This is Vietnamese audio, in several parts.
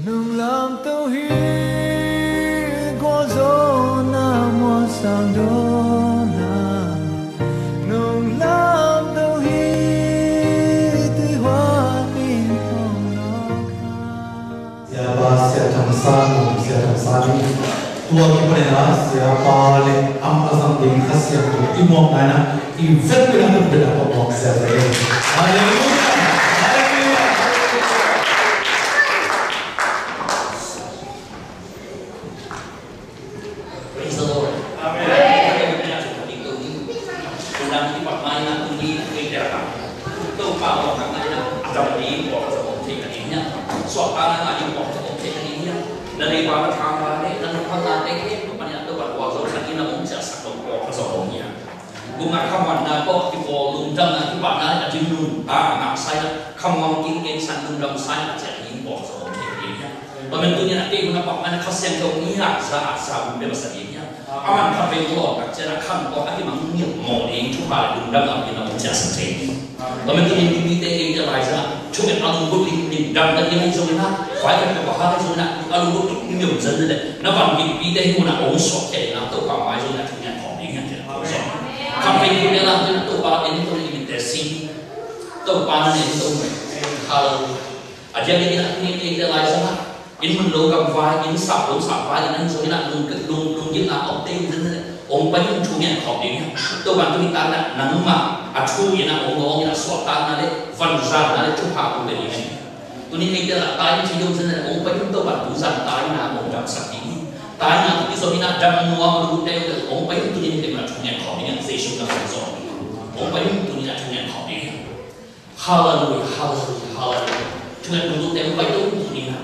nung làm tao hi qua gió na mua sang đó na nung làm tao hi tươi hoa tim phong nó Sia Thangsan tua kita na siapa le amazon ding khasya tu imom na event bila berbeda pokok siapa le haleluya haleluya praise the Lord amen đang đi bắt mai là đi đi đẹp lắm tôi bảo là các này là dòng đi bỏ ra một thì cái gì nhá soạn ta là đi bỏ ra một thì cái gì nhá dari para thang này dan pernah teknik kepada tu buat waktu lagi nak mungkin satu waktu sebelumnya. Bunga kawan nak kok di volume dan nanti pada ada jumlah nak saya kawan kini sangat dalam saya jadi waktu sebelumnya. Pembentuknya nanti guna mana khas yang kau ni saat sahaja bebas sahaja. Aman kafe lo tak cara kan kau lagi mungkin mau yang cuma dalam lagi nak mungkin sendiri. Pembentuknya di kita lain cuma alung bukti di dalam yang sebenarnya phải là cái bahasa rồi nè, alo lúc cũng nhiều dân rồi đấy, nó vẫn bị đây cũng là ổn sọt thế, nó tự bảo mai rồi là chúng nhận phòng đến nhận tiền ổn sọt. Không phải như thế làm cho tự bảo đến tôi đi để xin, tự bảo nên tôi halo, aja cái là cái lại sao? In mình lâu cầm vai, in sạp vai nên rồi là luôn như là ông tên dân đấy, ông bây giờ chúng nhận phòng đến, tự bảo tôi ta là nắng mà, chú như là ông nói như là sọt ta là đấy, phần ra là đấy chụp hạ cũng để như này. Tôi nghĩ là tai chỉ dùng dân là ông phải chúng tôi bản đủ rằng tai là một trong sắc tính tai là cái số này đâm mua mà đủ đều là ông phải tôi nghĩ là chúng nhận khỏi những gì chúng ta phải rồi ông phải tôi nghĩ là chúng nhận khỏi đi hallelujah hallelujah hallelujah chúng nhận đủ đều phải tôi nghĩ là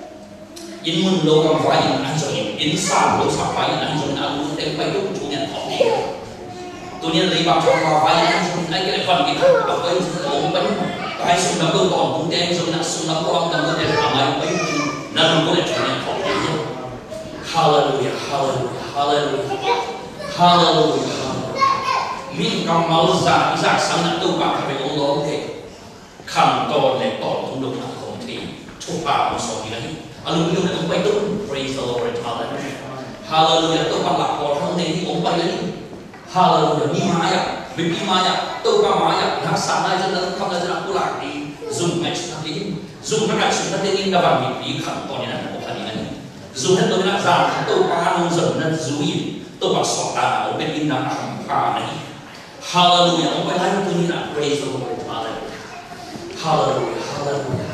in mình lâu cầm phải in ăn rồi in sao lâu sao phải in ăn rồi ăn đủ đều phải tôi chúng nhận khỏi đi tôi nghĩ lấy bằng trong phải ăn rồi anh cái phần cái khác bảo với ông phải cái sự nó câu còn cũng đen rồi nó sự nó quan tâm đến làm ai mấy nó không có để cho nên không để gì hallelujah hallelujah hallelujah hallelujah mình cầm máu giả sáng là tu bạc phải ông lo thế khăn to để tỏ cũng được là không thì chúc bà một số gì đấy luôn luôn ông bay tu praise the Lord hallelujah hallelujah tu bạc lạc vào trong này thì ông bay lên hallelujah ni maya vì maya tu bạc maya nó sáng nay cho nó không là cho nó lạc đi dùng ngay chúng ta thấy dùng các đại chúng ta thấy in là bằng vị khẩn to như này một phần như này dùng hết tôi là rằng tu bạc nông dân nên chú ý tu bạc sọt ta ở bên in là khả này hallelujah ông bay lên tôi như là praise the Lord hallelujah hallelujah hallelujah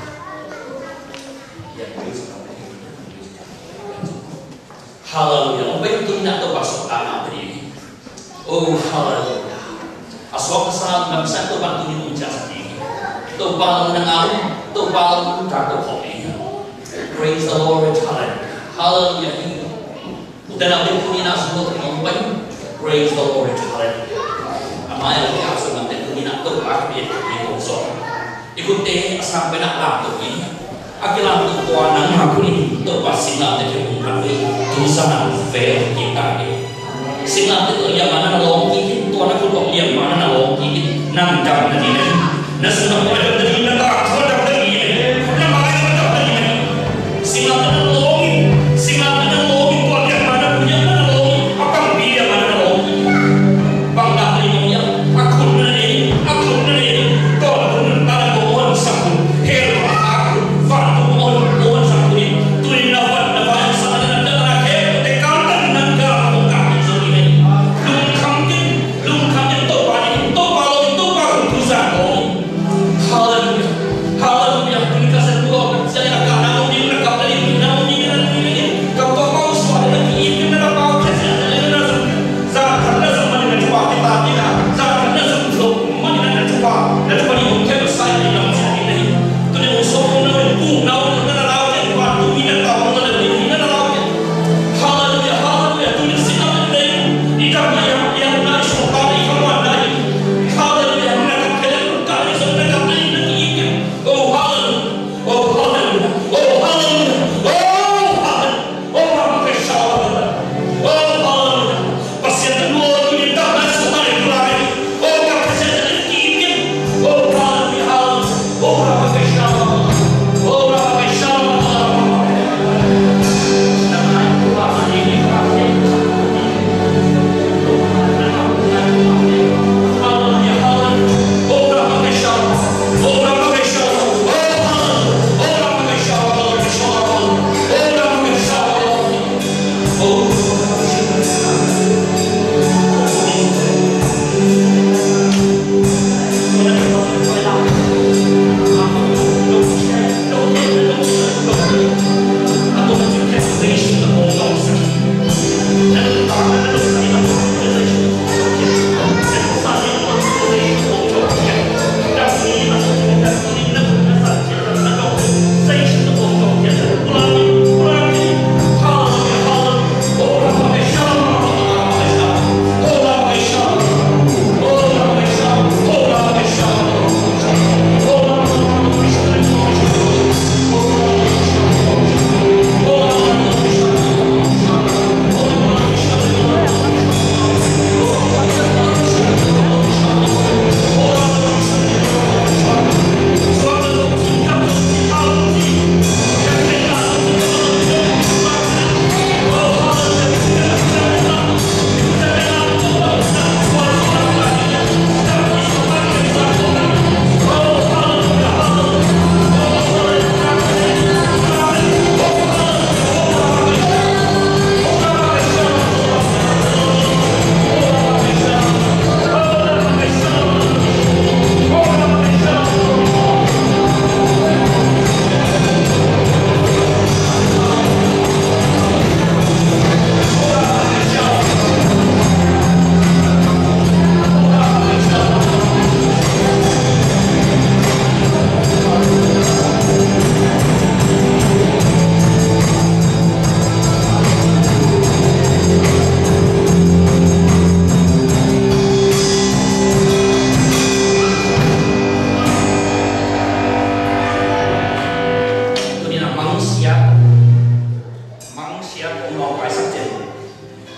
hallelujah ông bay tôi như là tu bạc sọt ta ở bên oh hallelujah asal kesalahan nggak bisa tuh bantu minum jasadi tuh balang dengan tuh balang jatuh hobi praise the Lord hallelujah udah nabi punya nasihat yang baik praise the Lord hallelujah amai lagi asal nanti punya tuh pakai di konsol ikut deh sampai nak lalu ini akilah tuh kuanan aku ini tuh pasti nanti kemudian tuh sana fair kita ini sila itu yang mana longki itu anak kuda yang mana longki nang jam tadi ni nasi nak boleh tadi nak tak boleh tadi ni nak makan tak tadi ni sila itu longki tu yang mana punya mana longki apa dia mana longki bangga punya aku ni kalau tak mohon sakun hero aku fatu mohon sakun tu ni nak sana nak terakhir tekan nak hallelujah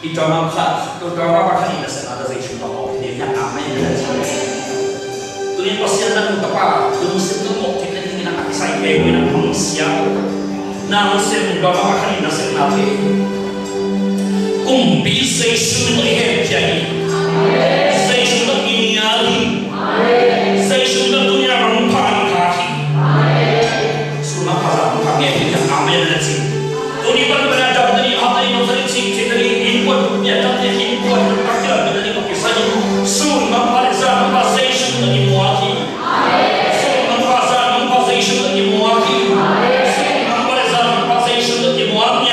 drama cut, to drama cut in the sense that they should talk. They have not made it. To the passion that the papa, to the simple object in a side way with a Sia. Now, same drama cut in the sense that they be say soon ahead, Jenny. Say soon the Indian. Say soon the Dunya from Party. Soon a Pazam come in the American. Don't even when I doubt the other things in the input, yet not the input, particularly of the same. Soon, no Pazam conversation in Milwaukee. Soon, no Pazam conversation in Milwaukee. Soon, no Pazam conversation in Milwaukee.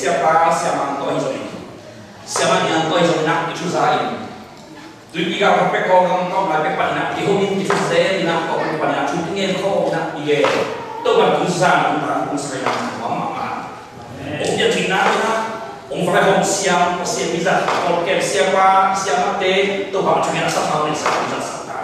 siapa siapa kau ini siapa yang kau ini nak itu saya tu jika pakai kau kau pakai pada nak dihomin itu saya nak kau pakai pada tu ingin kau nak dia tu kan usaha untuk usaha yang mama dia tinggal ông phải học siam bisa kalau kita siapa teh tu baca yang sama ni sama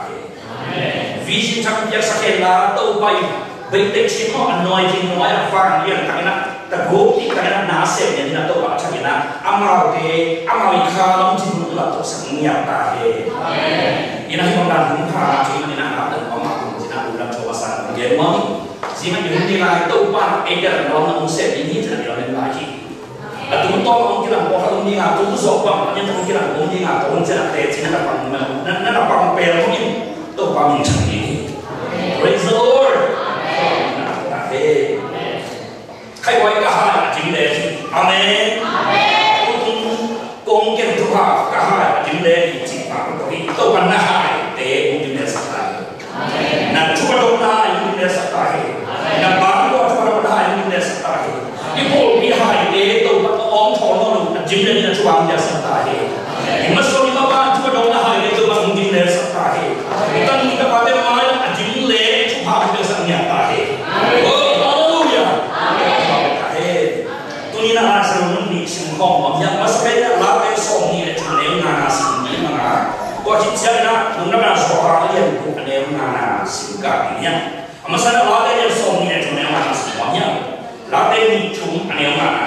visi cakap dia sakela tu baik baik cuma anointing noya faham dia kerana terbukti kerana nasib yang dia tu baca kita amal ikhalam jitu lah tu sengnya tahe ini hanya mengapa cuma ini nak dan amal cina ulang coba sana gemam jika dihendak itu par eder dalam musik ini tidak dalam lagi Atung tolong kita orang ini ngatur sopan, yang tolong kita orang ini ngatur jangan tercina dapat mana dapat pel ini, tu kami cari. Praise the Lord. Amen. Khai quay cả hai chính đề. Amen. Công kiến tu ha cả hai chính đề chính pháp của kita tu kan hai te chính đề sắp tới. Nak cuba doa chính đề sắp tới. Nak bantu cuba doa chính đề sắp tới. Ibu bihai de tu om thono lu jim le na chuang ja sa he ima so ni ba chu do na hai de tu bang jim le sa he tan ni ka ba de ma jim le chu ha de sa nya ta he oh hallelujah amen tu ni na ha sa lu ni sim khom om ya ma sa pe la pe so ni le chu le na na sim ni ma na ko chi cha na lu na ba so ha ye ku ne na na sim ka ni ya ama sa na la de so ni le chu ne na sim wa nya la de ni chung ane mana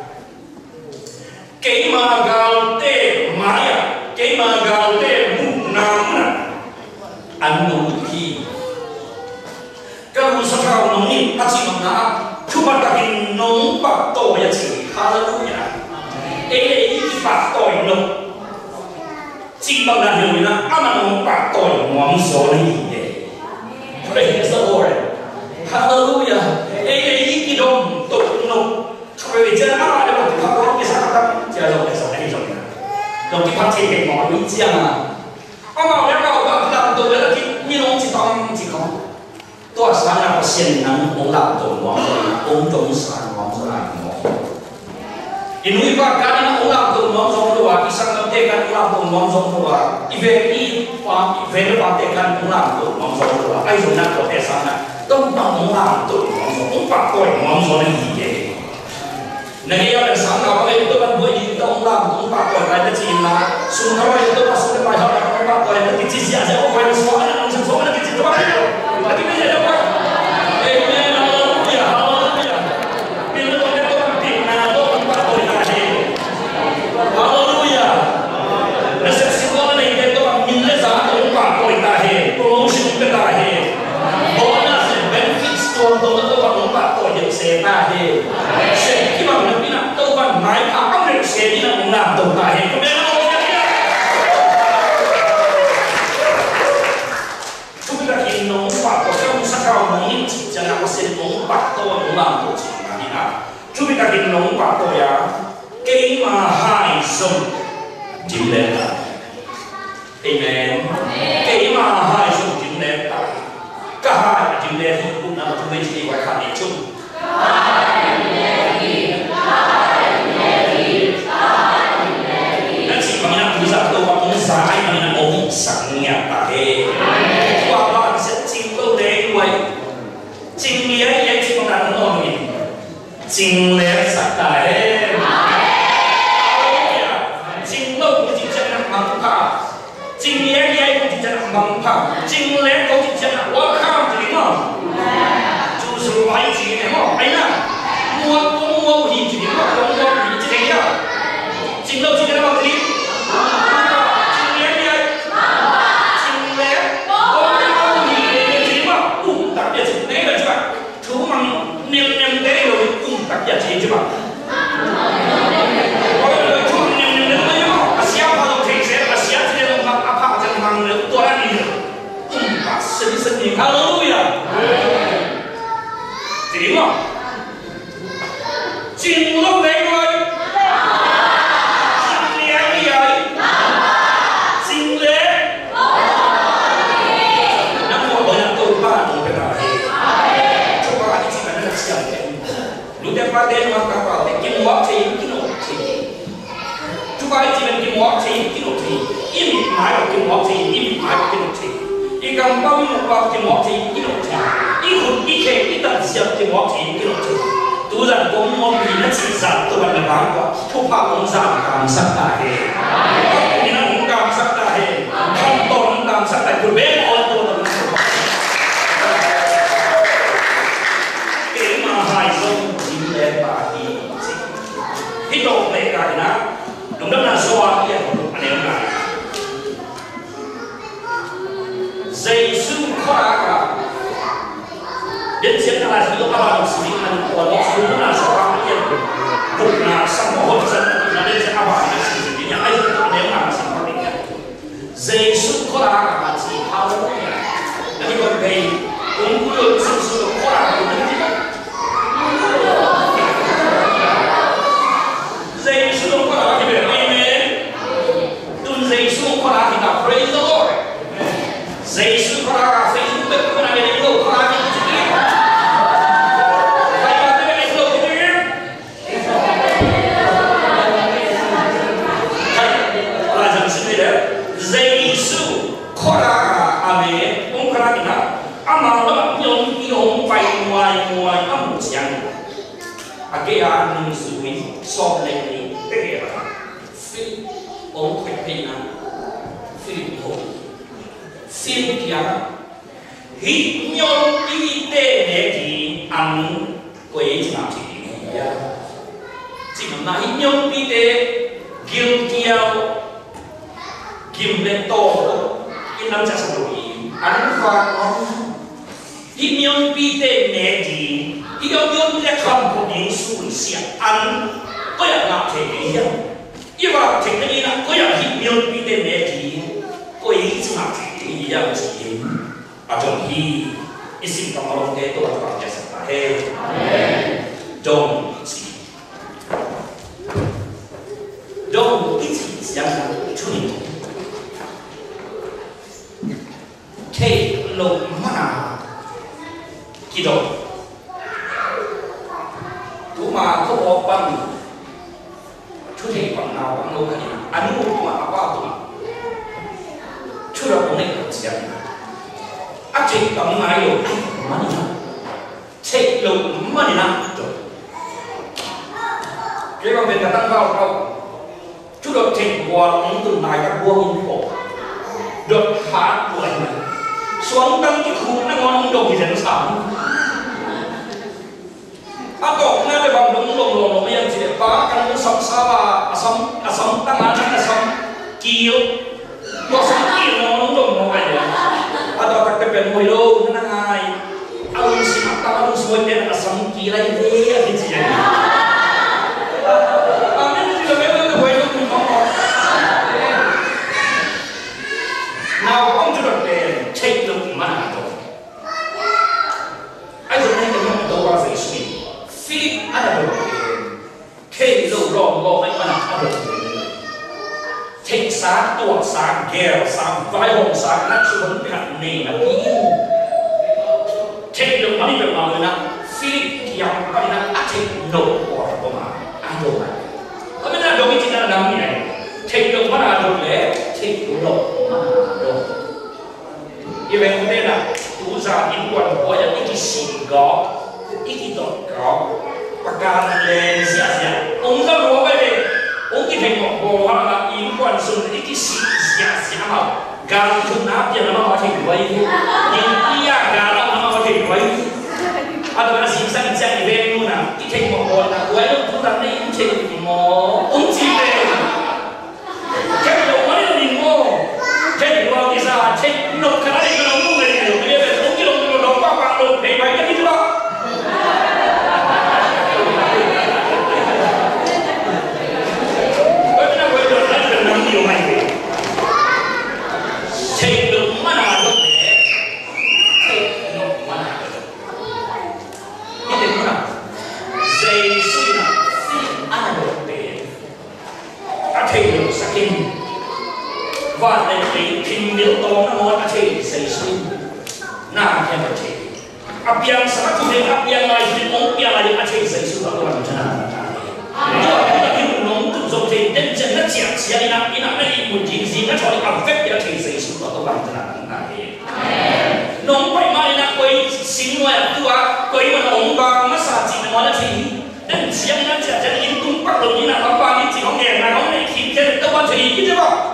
ke magal te maya ke magal te mu namna anu ki kalau sakau noni aci mana cuma takin nong pak to ya ci haleluya iki pak to no ci bang dan yo na ama nong pak to mo so ni ye praise the Lord haleluya iki dong to no Bởi vì trên áp lại được các con cái sao các chưa rồi để sau này rồi đồng cái phát triển cái món mỹ chiang à ông bảo em bảo các làm tôi là cái như ông chỉ không tôi sáng là có siêng năng ông làm tôi món ông trông sáng món rồi lại món ini juga karena ông tôi món rồi rồi cái sang năm tết kan ông tôi món rồi rồi event kan ông tôi món rồi rồi ai rồi nát có thể sang là tôi bằng ông làm tôi món rồi ông bắt tôi món rồi là gì vậy Nagi yang sang kau itu kan buat itu orang kau ada cina, semua itu masuk ke pasar orang kau ada kecil saja, orang semua ada semua ada kecil tu ada, lagi ni ada apa? Amen, haleluya, haleluya. Bila orang itu kan tinggal, orang kau ada, haleluya. Resepsi kau ni itu kan minta sah orang kau ada, promotion kita ada, bonus benefits tu orang kau ada sehat ada. Mai apa yang saya ni nak menang tu tak he. Cuba kita nampak kalau sekarang ni jangan masih nampak tu menang tu cina ni lah. Cuba kita nampak tu ya. Kemahai Zomi jimlet. Amen. Kemahai Zomi jimlet. Kahai jimlet pun nama tu mesti wakan itu. Sai mana ông sang nhà ta he, qua ba sẽ chinh lâu đấy quay, chinh nghĩa vậy chinh không làm ngon gì, chinh lẽ sạch ta he, chinh lâu cũng chỉ chân là bằng phẳng, chinh nghĩa vậy cũng chỉ chân là bằng phẳng, chinh lẽ cũng chỉ chân là quá kham gì mà, chú sư phải gì này mà, ấy nè, mua gì gì mà, mua gì gì đấy à, chinh lâu chỉ chân là bằng gì. Tak ya sih cuma. Kalau cuma yang itu ayo, siapa kalau krisis, siapa yang apa aja yang tuan ini. ngọc thì im mãi cái ngọc thì đi cầm bao nhiêu bao cái ngọc thì cái ngọc thì đi hụt đi khe đi tận diệt cái ngọc thì cái ngọc thì tu rằng công ngọc thì nó chỉ giảm tôi bằng là bán quá thu phá công giảm càng sắc đại hệ cái nó cũng càng sắc đại hệ không tồn càng sắc đại của bé ôn tôi là cái mà hai sông chín đen bà đi cái tổ này cái nào đúng đó là soa kia anh em này dây sưu khoa cả đến hiện tại là chúng ta làm sự kiện này của nó cũng là soa kia cũng là sản phẩm hỗ trợ là đến sẽ áp dụng sự kiện này ai cũng anh em làm sản phẩm này dây sưu khoa cả chỉ thao là cái vấn đề cũng được sự sưu khoa của những cái dây sưu khoa là cái việc dây xuống khoa thì là praise the Lord. Dây xuống khoa là Facebook bên khoa này đi đâu khoa này chỉ biết. Phải là cái này đâu cái gì? Là rằng xin đấy. Dây xuống khoa là ame ông khoa thì là ama nó nhung phải ngoài âm chẳng. Cái anh suy so lên đi cái gì vậy? Ông phải thấy là phim hồ phim kia hít nhon đi tê nè thì ăn quấy chứ nào chỉ là hít nhon đi tê kim kiao kim lên to cái năm chắc rồi ăn pha ngon hít nhon đi tê nè thì hít nhon đi không có những suy xét ăn có là thế gì因为这个呢，我要去瞄比的那题，我一直拿题一样子，种题一心咁我嘅都係講嘅實係，種一直想出嚟，睇路嘛，記到，都嘛都我幫。出去逛啊逛路看你，安路嘛阿爸都，出了国内有钱，啊这咁哪有乜嘢啦？赤路乜嘢啦？這個變得當高高，出了赤光都大家光影火，落下過嚟，雙燈嘅褲那我弄到人慘。Ako na de bang long yang sila pa kan usap sawa asam tangan asam kiyo asam kiyo long aja atau tak kepen moyo nangai alun simak tangan semua dia asam kiyo lagi dia gitu ya amin juga memang moyo ngomong now ông chưa được để take được mana tu ai rồi nên cái đâu ra phải suy Philip ada berpikir, kei lo rong hay mana ada berpikir, take sáng tuột sáng gel sáng vai hồng sáng nát xuống vấn đề này là kỹ, take được mấy việc mà người nào Philip yang cái nào take no or không mà ăn đồ này, có biết là đồ cái gì là làm gì này, take được mana đồ lẽ, take no mana đồ, như vậy vấn đề là tu ra những quan của những cái gì đó. Iki dot kau pakai lens ya, ông ta nói về đây, ông cái thành một bộ hoa là in quan xuân iki sia mà, gan thun áp giờ nó mà có thể quay, nhưng kia gan nó mà có thể quay, ada cái gì sang sang về luôn à, cái thành một bộ là quay lúc chúng ta này cũng chơi một, ông chỉ về, cái đầu máy là gì ngô, cái đầu cái sao, cái nộp cái này cái nộp người này, cái này ông cái nộp qua qua nộp để máy cái gì đó. Take được mana được để take được mana được. Cái gì nữa? Dây suy là ăn được để take được sakin. Và để tìm hiểu to nó muốn take dây suy. Na theo take. Apiang sangat tu apiang lai di apiang lai take dây suy là orang macam mana? Chúng ta hiểu nông tu dùng thì đến chân nó chẹt xia đi nè, đi nè, nó đi một chuyện gì nó cho đi affect cái take dây suy. bằng cho là ta hệ nông phải mai là quay xin ngoài tua quay mà ông bà mà sao chỉ nói là gì đến chiang nó chỉ in tung bắt đầu như là ông bà đi chỉ không nghe là không này khi cái tao quan chuyện gì chứ không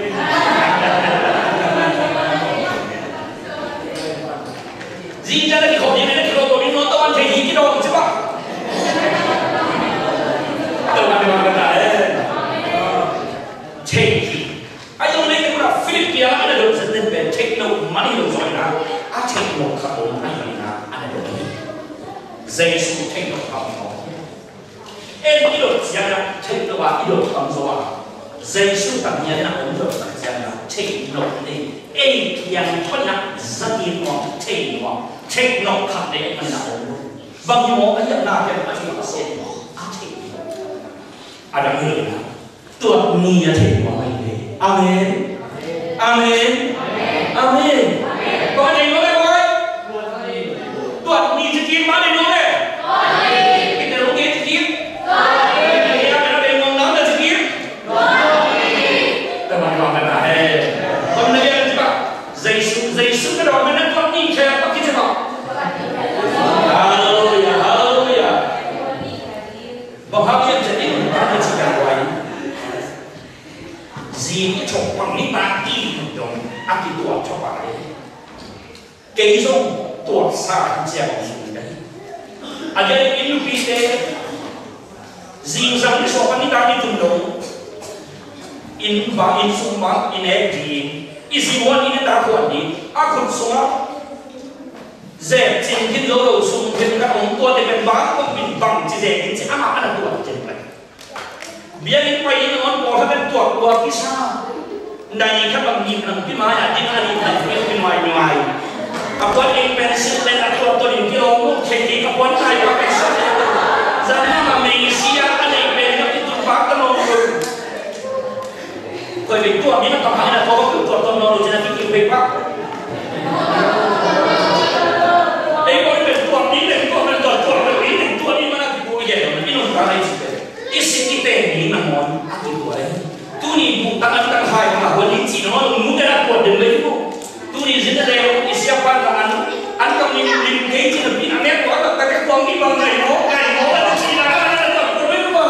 gì ra là khổ gì này cái đồ nó tao quan chuyện gì chứ đâu chứ không tao quan chuyện là đấy check ai dùng này cái là Philippines anh được dẫn đến về check no money được rồi na à check no khắp ổn anh là anh được Jesus check no khắp ổn em đi được gì à check no và đi được không rồi Jesus tận nhiên là ổn được tận gì à check no đi em yang phân là rất nhiều món check no khắp đấy anh là ổn bằng như món anh nhận là cái anh chỉ có xem à check anh đang hiểu là tuột ni là check món này Amen. Amen. Amen. Có gì nói đây tuột ni chỉ kiếm má đây nói đây cái này nó nghe chỉ kiếm cái này nó đem ngon lắm là chỉ kiếm các bạn gọi là hey hôm nay là gì bạn dây súng cái đó mà nó tuột ni theo các cái gì bạn hallelujah hallelujah bảo hấp dẫn sẽ đến ba mươi chỉ cả quay gì cái chọc bằng những ta đi dùng ăn thì tuột cho bạn đấy cái dùng tuột xa không xem dùng đấy anh ấy in lúc đi thế gì rằng cái số những ta đi dùng dùng in và in sung bằng in ấy gì gì muốn in ta quản đi không sung á dẹp trên thiên dấu đầu sung trên các ông tuột để bên bán không bị bằng chỉ dẹp chỉ ăn là tuột trên này biar quay nó bỏ ra bên tuột qua cái sao này các bạn nhìn rằng cái máy là những anh nhìn cái ngoài các bạn em pencil lên là tuột tôi nhìn cái ông thì thì các bạn thay qua cái sao giờ này mà mình Sia anh em bên nó cái tuột bát nó rồi bởi vì tuột mình nó tập hay là có cái tuột nó rồi cho nên cái việc bác ấy có cái tuột mình để tuột mình tuột đi mà là cái bụi vậy nó nó ra đây isi kita ni namun aku boleh tu ni bukan tentang hal yang boleh cina orang muda nak buat dengan itu tu ni zina leo isi apa tangan anda ni gaji lebih amet orang tak ada kuang ni bang gai mo ada cina ada tak boleh apa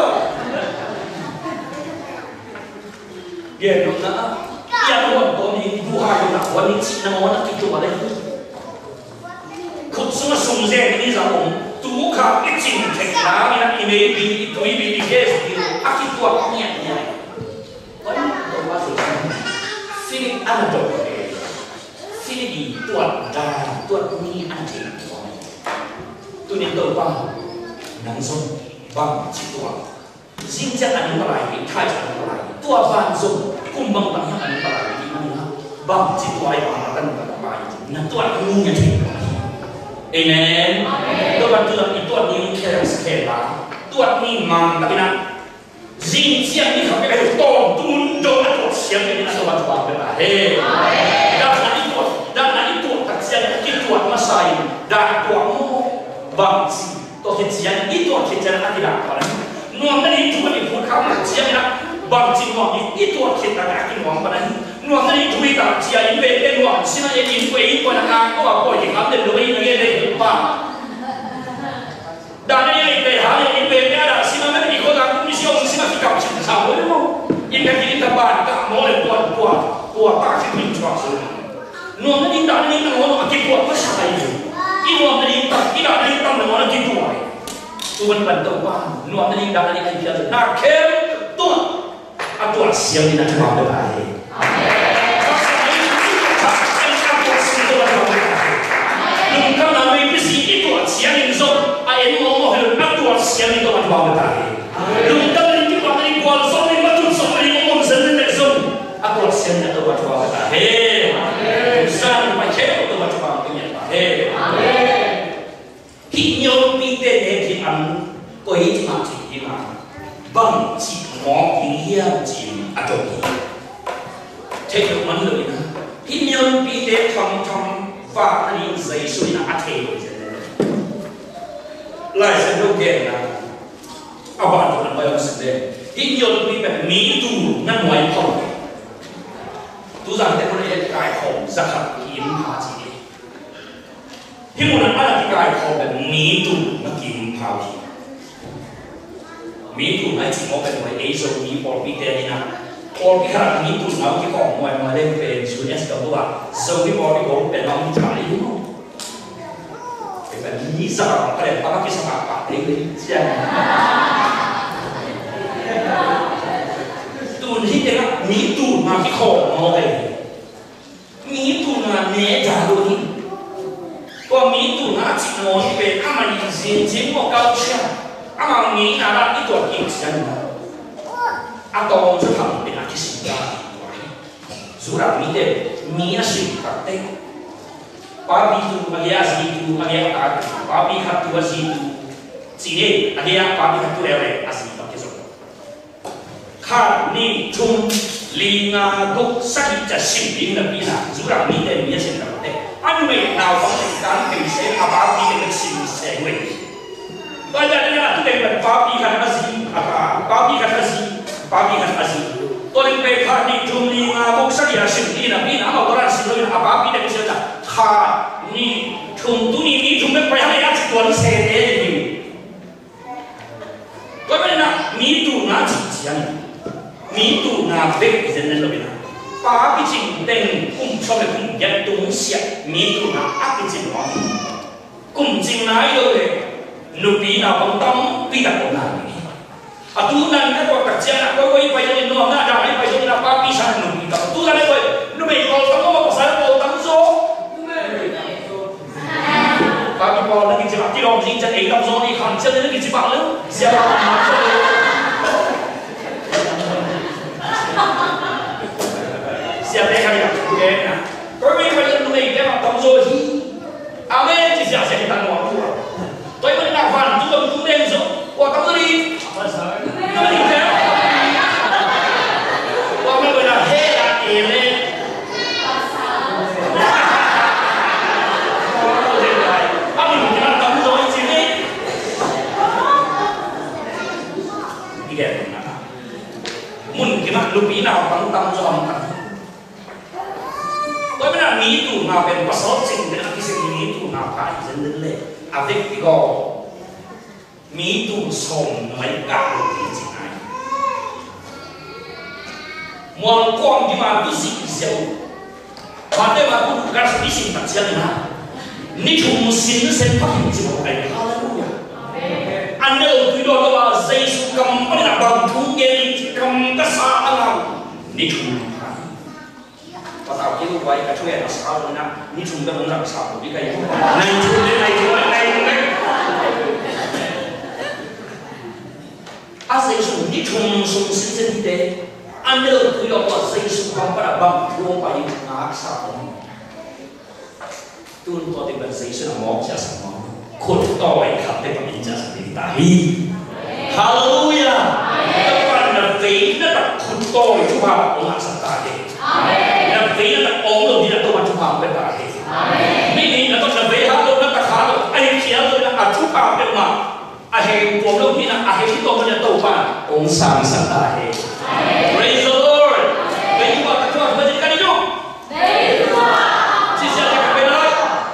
dia nak yang orang tu ni bukan nak buat ni cina orang kita boleh kau semua sumber ni zaman tu kau itu ceklah ni nak email itu ini guys aku tua punya ni orang tu masuk Philip ada tu Philip di tuat dah tuat ni anjing tu ni tu bang langsung bang citua zinjak anu balai thai anu balai tua bang zoom kumbang bang anu balai di mana bang citua yang akan balai nah tuat ni anjing Amen. Tuhan Tuhan itu yang kira sekela. Tuhan ni mang tapi nak zin siang ni kami kaya tong tumun dong atau siang ni nak tuan tuan berah. Hey. Dan itu tak siang kita tuan masai. Dan tuan mu bangsi. Toh siang itu kita nak tidak pada. Nuang ni itu ni pun kamu siang nak bangsi nuang itu kita nak nuang pada. Nuang ni itu kita siang ini nuang sina ini itu nak aku apa yang kami doi lagi ni. Dan ini hal yang ini ada sih mana di kota misi orang sih masih kau sih tahu ni mau ini kita ban tak boleh buat tak sih minta sih nuang ni tak ni nak orang kita buat pasal ini nuang ni tak tidak ni tak nak orang kita buat tuan bantu ban nuang ni tak ni kita nak kem tuan atau siapa ni nak buat berbaik siang ini so, ayat ngomong hidup aku siang itu macam apa tadi? Luntang ini kita ni kual so ni macam so ni ngomong sendiri so, aku siang itu macam apa tadi? Urusan macam itu macam apa punya tadi? Hinyong pite ni kita kau ini macam ni bang cipmo hiam cip atau ni, cekok mana ni? Hinyong pite thang fa ni saya sudah atai. Lai sẽ đâu kẹt là bạn của nó bây giờ đây ít nhiều đi về mỹ tu ngăn ngoài không tu rằng thế con này ายของสักขับกินพาจีที่มันอะไรที่กายของแบบมีตุ่มมากินพาจีมีตุ่มให้จีมอเป็นไว้เอโซมีพอปีเตนี่นะพอปีขนาดมีตุ่มเอาที่ของมวยมาเล่นเป็นส่วนนี้สกัดตัวโซมีพอปีผมเป็นน้องชายอยู่เป็นแบบนี้สักอะไรป้าพี่สักปะเองเลยใช่ตุ่มที่เด็กมีตุ่มมาที่ของมวยมีตุ่มมาเนื้อจารุนี่ก็มีตุ่มมาจีโน่ที่เป็นอามันยิงจิมโมเก้าเชียอามันมีอะไรที่ตัวกินเชียนะอาตองจะทำเป็นอาชีพได้สุรามีเด็กมีอาชีพตัดเต็มป้าบีตุมาเลียซีตุมาเลียตัดป้าบีขัดตัวซีตุซีเดอันนี้ป้าบีขัดตัวอะไรอาชีพตัดที่สุดข้านี่ชุ่มลีงาดุสักจะสิบลิงนะพี่นะสุรามีเด็กมีอาชีพตัดเต็มอันไม่น่าฟังการเป็นเสียอาป้าบีเป็นสิ่งเสียเว้ยก็จะได้รับตัวเป็นป้าบีขัดอาชีพป้าบีขัดอาชีพPapi kan asing, orang pekar ni jumli ngabuk saja asing ni nabi nama orang asing ni apa papi dah bisa dah, kah ni jum tu ni jumlah perhal ya situasi sehari ni, kau mana nak ni tu nak cincian, ni tu nak beg jenis lebih nak, papi cincin sampai yang tu siap, ni tu nak aku cincin, cincin naik tu nubi nak bangtam tidak pernah ni. Atunan na ko katya na ko koy payon no na da ay payon na papi sa no kita atunan na ko no may ko tamo ko sa ko tamso papi ko na ki jiba ti ro jing cha ei tamso ni khan cha na ki jiba le sia ba ma so sia de ka ya ke na ko may payon no may ka tamso hi ame ti sia sia ta no to ay na van tu ko tu den so ko tamso ni Lupi nào bằng tâm do ông thật tôi mới là nghĩ tù nào bên có số trình để cái sự nghĩ tù nào phải dẫn đến lệ à việc cái gò nghĩ tù sòng mấy cả một cái gì này mọi con đi mà tôi xin giàu mà đây mà tôi gặp sự xin thật chân nào ní chúng xin sẽ phát hiện gì một cái hallelujah anh đâu tôi đó là dây su cầm cái là bằng thú nghe cầm cái xa nào ní chúng và tao kêu quay cái chuyện là sao rồi nè ní chúng ta muốn làm sao biết cái này chúng này à dây su ní chúng sung sinh sinh thế anh đâu tôi đó là dây su cầm cái là bằng thú quay ngã sao tôi có thể bằng dây su là mỏ chả saoคนต่อยขับได้กับอินจัสติตาฮีฮาเลลูยาแต่วันนั้นเวนั่นแบบคนต่อยทุกภาพองค์อาสตาเองนั่นเวนั่นแบบองค์เราที่นั่นตัวมันทุกภาพเป็นตาเองไม่นี่นั่นต้องนั่นเวฮาโลนั่นตะขาโลไอ้เขียวเลยนะทุกภาพเป็นมาไอ้เฮงตัวเราที่นั่นไอ้เฮงที่ตัวมันจะโตมาองค์สามสัตตาเอง Praise the Lord เป็นที่ว่าตะขามันจะกันได้ยังที่เสียใจกันไปเลย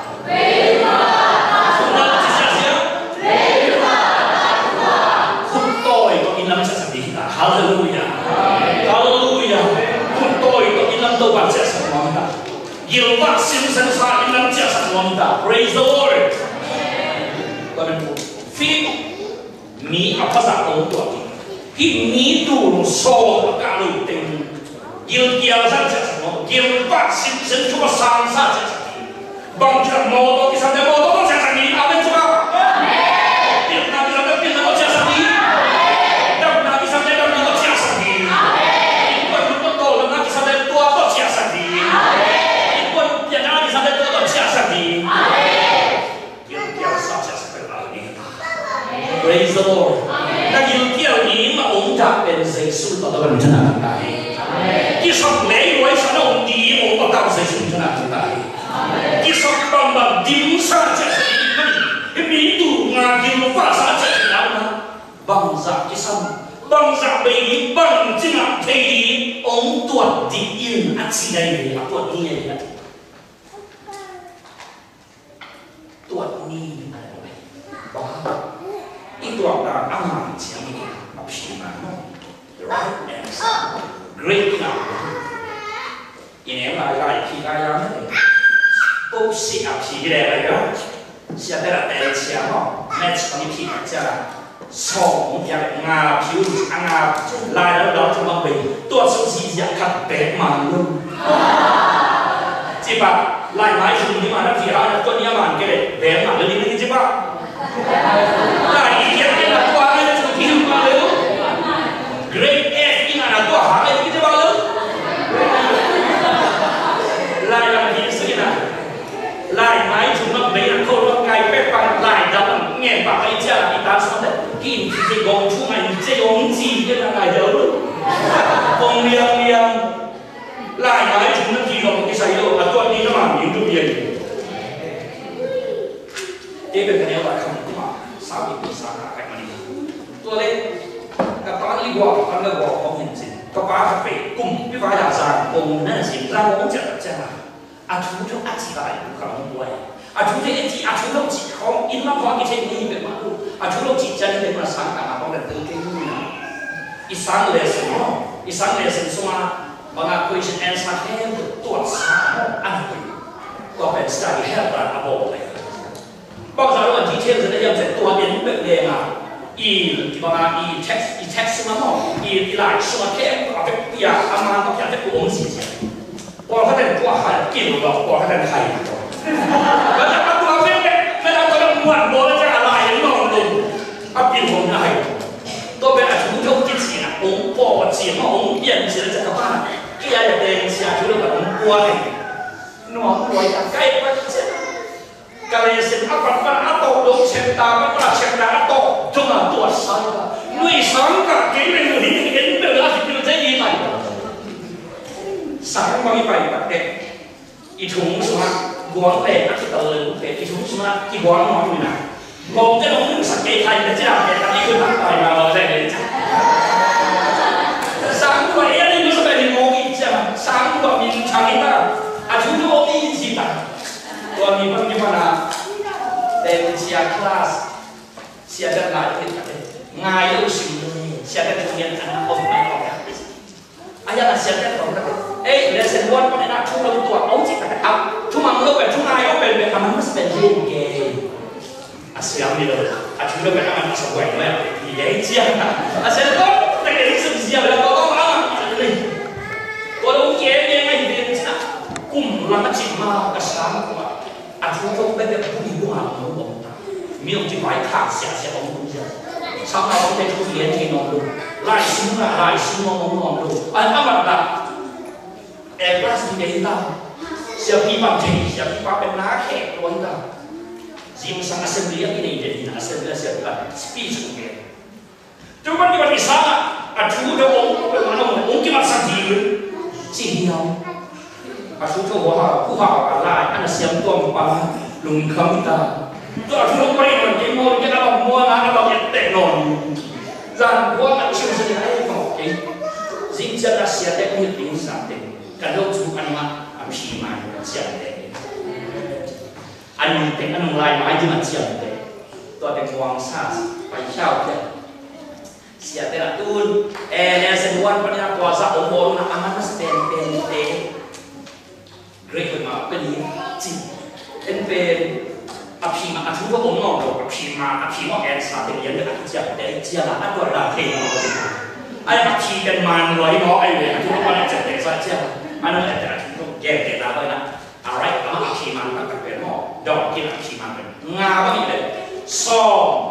Hallelujah, Hallelujah. Kun tôi có in lâm đâu bạn sẽ sẵn lòng ta. Yêu bác xin sẵn sàng in lâm sẽ sẵn lòng ta. Praise the Lord. Có nên một phim Mỹ học phát giả ống tuổi. Khi Mỹ đủ sổ và cả lùi tình. Yêu kia sẵn sẽ sẵn lòng. Yêu bác xin sẵn chúa sẵn sẵn sẽ sẵn lòng. Bằng cho mô tô thì sẵn sẽ mô tô sẽ sẵn lòng. Amen chúa. Việt Nam thì sẵn sẽ Việt Nam sẽ sẵn lòng. Praise the Lord. Nãy giờ kiểu gì mà ông trả bên giấy số tao đã làm cho nào chúng ta cái sọc lễ rồi sao nó ông đi ông bắt đầu giấy số cho nào chúng ta cái sọc bằng bằng điểm sao sẽ cái mỹ tụ ngà kiểu phát sao sẽ nào bằng giả cái sâm bằng giả bề bằng chân ngạc thầy ông tuổi ตัวดีอินอัดสีได้เลยตัวนี้เลยตัวนี้อะไรไปบ้าอีตัวต่างอามันเชียงนี้อับชิมาโน่ right answer great now อีเนี่ยมาไล่พี่ได้ยังไงปุ๊บสิอับชิได้เลยก็เสียแต่ละแต่เชียงเนาะแม่ชิบะนี่พี่มาจ้าสองอย่างงาผิวงาลายแล้วเราจะมาเป็นตัวสุสีอยากขัดแบกมันลุ่มจีบะลายไม้ชุดนี้มาแล้วที่ร้านตัวนี้มันก็เลยแบกมันเลยนี่จีบะลายอีกอย่างเป็นตัวอะไรจะผิวมาเลยเกรดเอฟอีกอันตัวหางอะไรจีบะเลยลายอะไรที่สุดนะลายไม้ชุดมันเป็นโคตรไกลเป๊ะปังลายดำเงี้ยปากไอ้เจ้าอีตาสมเด็จกินที่กองทุ่งไอ้เจ้าองจีนยังไงเดี๋ยวรู้กองเลี้ยงลายไม้ชุดนั้นที่เราไม่ใช่เราตัวนี้ก็มันยิ่งดูเย็นเอ๊ะเป็นไงวะคำว่าสามีปีศาจอะไรมันตัวเล็กกับป้าลีกว่าป้าเลิกว่าเขาเห็นสิกับป้าคาเฟ่กลุ่มพี่ฟ้าอยากสั่งกลุ่มนั่นสิเราคงจะจ้าอาทุกทุกอาชีพอะไรดูเขาไม่ไหวอาทุกที่ที่อาทุกโลกจิตของอินมาพอที่เช่นนี้เป็นมาดูอาทุกโลกจิตจะเป็นมาสังกัดมาบอกแต่ตื่นเต้นนะอีสังเลสเนาะอีสังเลสสมาบาง question answer แค่ตัวสามอันนี้ก็เป็น study help ระบบเลยบางสารวันที่เช่นจะได้ยังเป็นตัวเด่นเป็นเองอ่ะอีบางอี text มาเนาะอีไลน์สมาแค่ก็เป็นปีอ่ะอามันก็แค่จะกูองค์สิพอเขาเป็นตัวหายกินหรอกพอเขาเป็นไทยแล้วจะมาตัวไม่เราจะม้วนโบแล้วจะอะไรนอนลงเอากินผมได้ตัวเป็นอาชุโยกินเสียองค์ปอดเสียมาองค์เปลี่ยนเสียจากบ้านก็ยังจะเดินเสียชุดแบบองค์กลัวเลยนอนกลัวอย่างใกล้ไปเช่นกาเลเซนอัปปันอัตโตลงเชนตาบัตรเชนตาอัตโตจงมาตัวสังกัดลุยสังกัดเกี่ยวกับเรื่องนี้เห็นเป็นอะไรที่มันจะดีไหมสังกัดไม่ไปแบบเด็กอีถุงสมาบัวเตะนักตะลึงเตะอีถุงสมาที่บัวนอนอยู่นะผมจะลงสังเกตไทยแต่จะเห็นตอนนี้คือตั้งใจมาเราได้เลยสังกัดเรื่องนี้ก็เป็นโมกิจาสังกัดมีชาลิตาอาชุโยมีจิตาตัวนี้มันมีปัญหาแต่เสียคลาสเสียจะหลายที่ง่ายรู้สึกเสียจะทุเรียนอันนั้นผมไม่ออกอาจารย์เสียจะตรงกันเอ๊ะเรียนเสร็จวันก็ได้นะช่วงเราตัวเอาจิตแต่เอาช่วงมันก็เป็นช่วงไงก็เป็นแบบมันไม่เป็นเล่นเกมอาเซียนนี่เลยอาช่วงเราเป็นอะไรที่สวยมากดีเยี่ยมนะอาเซียนก็แต่เด็กสุดเสียเวลาก็ต้องมาเลยตัวเราเกมยังไงดีนะกลุ่มเราไม่จิตมากระชับกว่าอาช่วงเราเป็นแบบผู้หญิงว่าเราบอกมีองค์ที่ไว้ขาดเสียองค์เดียวชาวเราเป็นผู้เรียนที่นอนดูไล่ซุ้มนอนดูอันนั้นแบบนั้นเอกลักษณ์ที่เราเสียพี่ปั๊มเสียพี่ปั๊มเป็นนักแข่งล้วนกันจิมสังอาเซมเลียที่นี่เด่นนะอาเซมเลียเสียกันสปีชของเองจุดวันที่วันที่สามอาชูเดวองเป็นมันองค์ที่มาสักทีจีเดียวอาชูเดวว่าผู้ว่าอะไรอันนั้นเสียงตัวมันปั๊มลุงคำตาตัวอาชูเดวไปมันยิ่งมัวยิ่งเรามัวนะเราจะเตะนอนจันว่ามันชื่อสิ่งอะไรของเองจิมจะรัสเซียแต่ไม่ถึงสามเดือนกันเราจูกันมาอันชีมันเสียงเด็กอันเป็นอันลายไม้ที่มันเสียงเด็กตัวเป็นวางซาไปเช่าเพื่อเสียแต่ละตูนเนี่ยเส้นวันปัญญาตัวสะองค์โบราณอามันสเตนเป็นเด็กเรียกมาเป็นจิเป็นอภิมาอภิว่าองค์นอกอภิมาแอนซาเป็นยังไงอภิจะได้เจียละอันตัวดาเทมาเป็นไอ้อภิเป็นมันลอยน้อยไอ้เลยอภิว่ามันจะเด็กสัจเจียอันนั้นแต่ละที่ต้องแยกแต่ละเลยนะอะไรก็มาอภิมันก็เป็นหม้อดอกที่อภิมันเป็นงาก็มีเลยซอ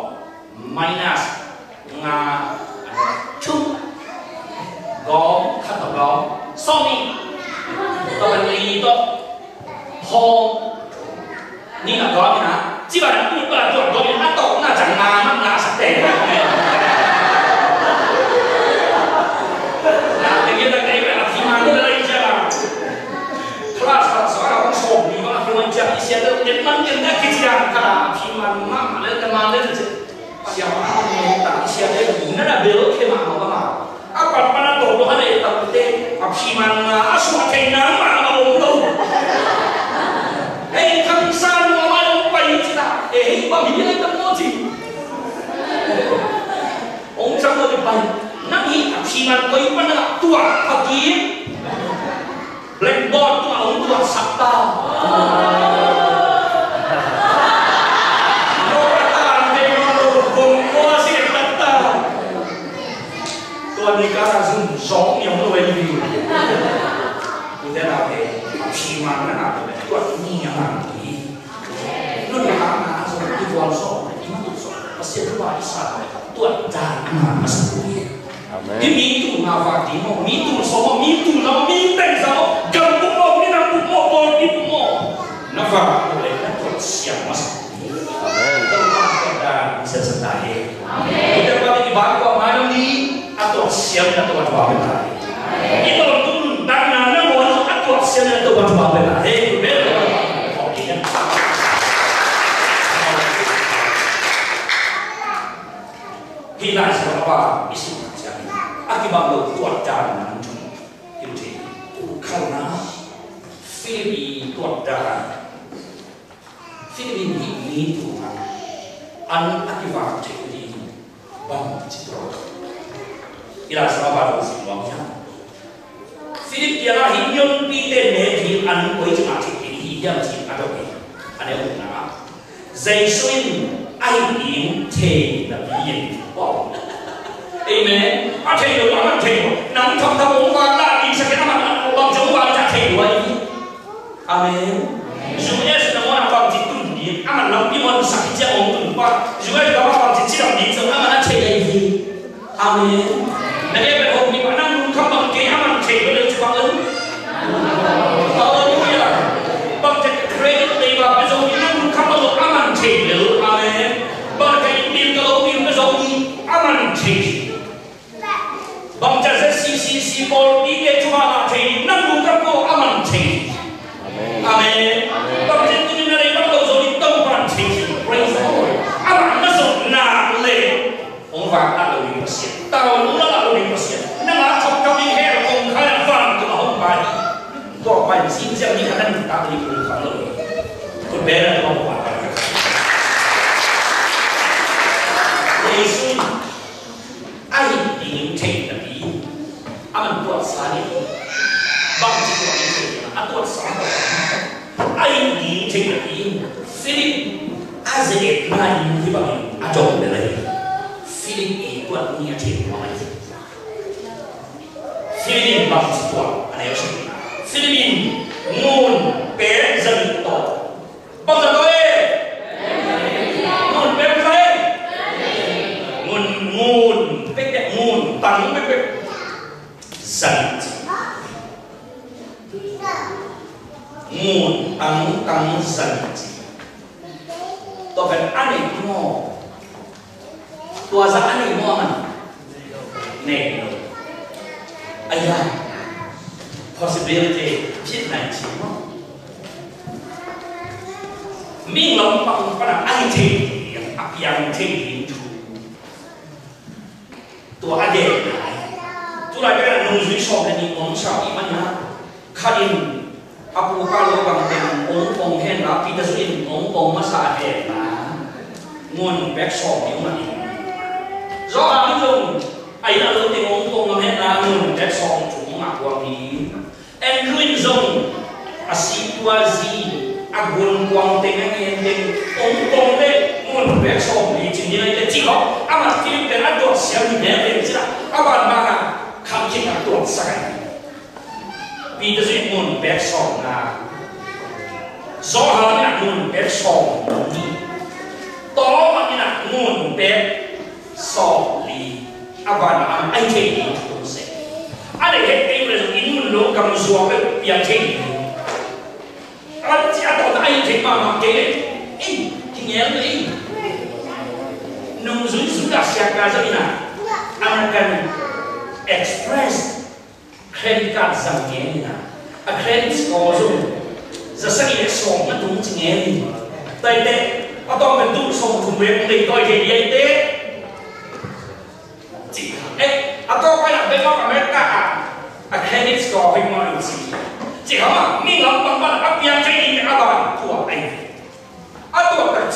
minus งาชุ่มกองขัดต่อกองซอมีตัวเป็นลีตัวพองนี่แหละร้อนนะที่บ้านพูดว่าตัวร้อนน่าตกน่าจะงามันงาสักแต่แบบนี้แต่ยังไงแบบอภิมันเลยใช่ไหมคลาสสอนเราต้องชมดีว่าอภิมันจะมีเสียงเด็ดมันยังได้คิดอย่างค่ะอภิมันมากเลยแต่มาเลยจะเสียงมันแต่เสียงเด็ดนั่นแหละเบลเข้ามาเอามาอาปัดปนาโตตัวอะไรตั้งแต่อ khi mà xóa thành nắng mà ông đâu hey thằng san mà ông bay chứ ta hey bao nhiêu cái tấm nó gì ông chẳng có bay nắm hi khi mà quay bắt là tua thật kia blackboard tua ông tua sắp ta ni cara zoom zong yang lo ini kita nak si mana nak tuan ni yang nanti lu ni mana so di tuan so itu so pasti luar biasa tuan jangan masuk amin ini itu ngawa di mo itu so itu no minten so gampuk mo ni nak mo mo itu mo nafa boleh tuan siap masuk amin dan bisa sentai amin kita bagi ibadah malam ni atau siapa atau apa benar? Itu turun tangan namun atau siapa atau apa benar? Hei, benar. Okey. Kita siapa isu macam ini? Akibat lo tuat jalan itu karena Filipi tuat jalan Filipi ini tu an akibat jadi bang citra ila sama ba si wang ya Philip dia lah hinyon pi te ne thi an koi chma chi hi ya chi a do ki ane u na zai suin ai yin the na bi yin bo amen a the yo na the yo nam thong thong ong wa la di sa ke na bang jong wa ja the yo ai amen ju es na wa bang ji tun ni aman lam bi mon sa ki ja ong tun pa ju es da bang ji chi lam ni so aman a the ai hi amen Nãy bây hôm ni bạn năng không bằng cái aman thể với được bằng ứng, bằng cái credit này và bây giờ ni năng không bằng aman thể được, amen. Bằng cái tiền kalau tiền bây giờ ni aman thể, bằng cái ZCCC bol đi cái cuma là thể năng không có aman thể, amen. Bằng cái tu ni này bắt đầu rồi đi tông bằng thể, praise the Lord. Aman nó rồi nặng lệ, ông vàng đã được bị mất tao nó là được bị mất năng á trong trong những hệ công khai vàng của ông bài có bài xin gieo những khả năng ta đi cùng khả năng con bé là không quả Giêsu ai định thành là gì anh tuột xa đi bằng chỉ tuột đi anh tuột xa ai định thành là gì Philip ai sẽ đẹp ngay như vậy anh chọn để lấy Philip ý tuột như thế nào Philippines bang sebuah aneh sekali. Philippines ngun per dân to. Bang dân to ngun per dân. Ngun pe ngun tang pe dân. Ngun tang dân. To kan aneh mo. Tua za aneh mo man. Nek. Ayah, possibility Việt Nam chỉ mà mình lòng bằng phần anh thì yang thì tu tua ada tu lagi ada nunggu soal ni orang siapa mana kadin aku kalau bang orang hen tapi dah suin orang masa ada ngun back soal ni mana do anh dùng ai đã lớn thì ông công hết là nguồn cái sòng chúng mặc quang đi em khuyên dùng situasi agun quang tiếng anh em tiếng ông công đấy nguồn cái sòng đi chỉ như này chỉ có mà phim cái ăn đồ xéo như thế này chứ bạn mà không chỉ là đồ sai vì cái gì nguồn cái sòng là do hơn là nguồn cái sòng đi đó mà như là nguồn cái sòng đi Abang anh thấy gì cũng sẽ, anh ấy thấy cái là in luôn cầm xuống cái việc thấy gì, anh chỉ ở đó anh thấy mà cái in thì nghe đấy, nung dưới sudah siapa saja ini, anh akan express credit card sang nghe ini, credit score rồi, giờ cái song nó đúng chỉ nghe đi, tại thế, atau mình tu song cùng với mình tôi thì vậy thế. Atau kayak besok mereka credit score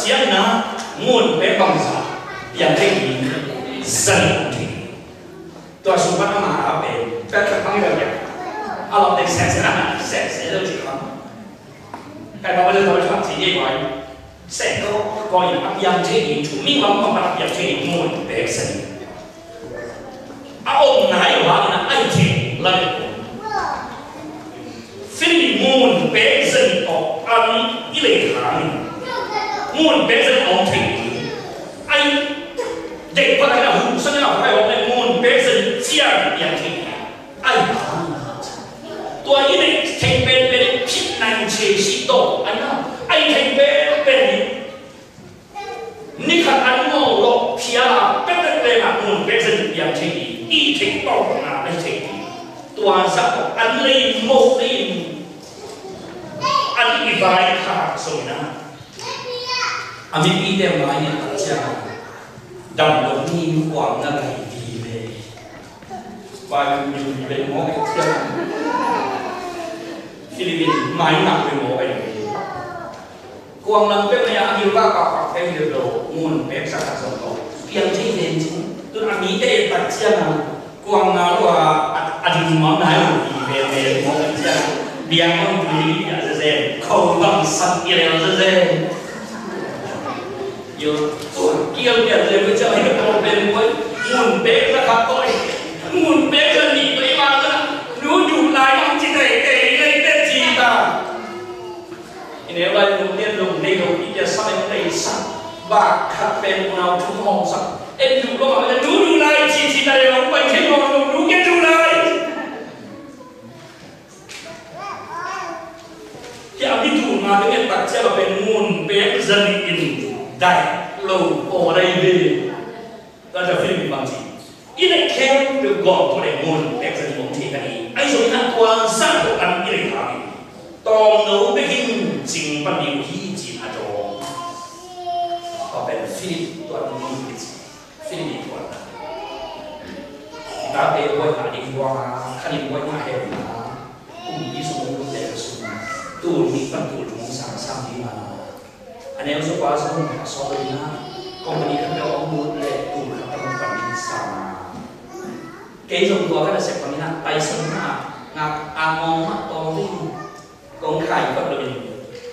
chiang na mun pe bang sa yang te ni zan ti to su pa ma a pe pe ka phang ya ya a lo te se na se lo chi kham kai ba ba lo to chi ye wai se ko ko yang yang te ni chu mi ma ma yang te ni mun pe sa ni a ông nãy wa na ai te la Philip Moon bé dân ở anh ý lệ thang Moon bé dân ông thịnh anh để có thể là hùng sân nào phải ông này Moon bé dân chiang nhà thịnh anh tôi ý lệ thịnh bé bé phít năng chế sĩ tổ anh thịnh bé bé ní khăn anh ngô lộ phía là bé bé bé mà Moon bé dân nhà thịnh ý thịnh tổ là anh thịnh tôi sẽ anh lấy một lấy anh vai khá rồi na, anh biết điều này là gì à? Đầm đồng ni quảng là cái gì vậy? Và nhiều về mỗi cái chuyện, Philippines mãi nặng về mỗi cái gì. Quảng làm cái này anh yêu các cái điều đó muốn biết sao là sao đó. Piang chơi đến chứ, tôi anh biết cái đặc trưng là quảng nào là anh món này là gì về mỗi cái chuyện. Biang con beli ya zeze, kau bang sang kira zeze. Yo, kia dia zeze macam itu kalau beli pun, mun beg nak katoi, mun beg kan ni beli mana, nuju lain macam cita cita. Ini orang kemudian lom nego dia sampai melayang, bak pen punau tu mong sang, juga macam nuju lain cita yang orang pakai mong nuju ke lain. Khi tu mà cái đặc chất là bên nguồn bé dân in đại lâu ở đây về taจะphim bằng gì ít này khen được gọi của đại nguồn bé dân in thì này ai rồi ăn quan sát của ăn ít này thằng tôm nấu bé hình chính bản điều hi chỉ là cho ở bên phim toàn nguồn phim đi qua ta bé quay lại đi qua khăn đi quay lại hẹp là cũng đi xuống lúc đẹp xuống tu ni pan tu mong sang sang di mana ane uso pa sa mong sorry na company kan daw ang mood le tu ka pan pan sama kay jong tua ka na se pan na tai san na ngak among ma to ni kong khai ka lo ni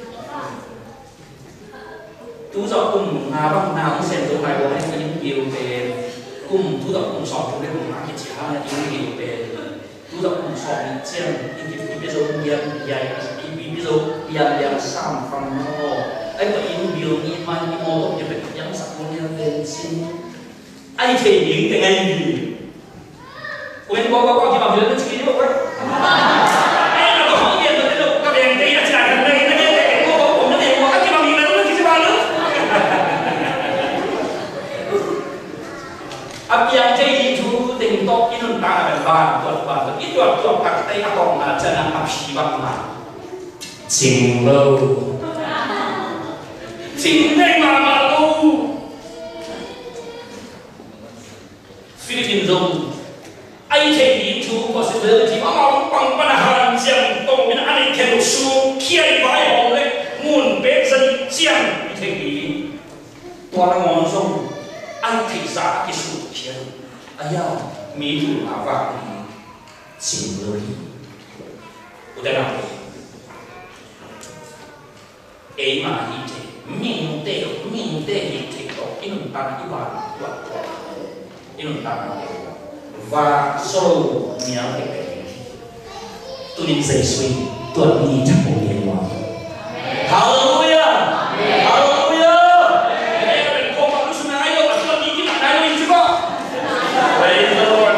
tu zo kum na bang na ang sen tu hai bo hai ka yin yêu pe kum tu zo kum so tu le kum ma ki chi ha na yin yêu pe tu zo kum so ni chen in ki zo yan yai ví dụ yang sam from no anh có in biểu ni man ni mo to nhập yang sắc môn yang lên xin anh thể hiện cái ngày gì quên có chỉ bảo việc nó chỉ đâu vậy anh là có hỏi gì rồi đâu các bạn đây là chỉ là gần đây nó nghe có cũng nó để có chỉ bảo việc nó chỉ bảo nữa áp yang chơi chú tình to in ta là bàn ít tuột các tay các con là chân là áp xí bằng mà Chinh lâu Chinh đây mà lâu Philippines dùng ai thấy đi chú possibility mà mong bằng bằng hàng chẳng tông bên anh khen được su kia đi vài hồn đấy muốn bé dân chẳng thấy đi toàn là ngon xong anh thấy giá cái su kia ai à mỹ thủ mà vàng Chinh lâu udah nào ấy mà hi thế mình để hi thế đó in tăng cái bản quạt in tăng và solo nhớ cái tôi định dậy suy tuần đi chắc một ngày qua hallelujah hallelujah em không có lúc nào đâu mà tuần đi cái mặt này chứ có praise the Lord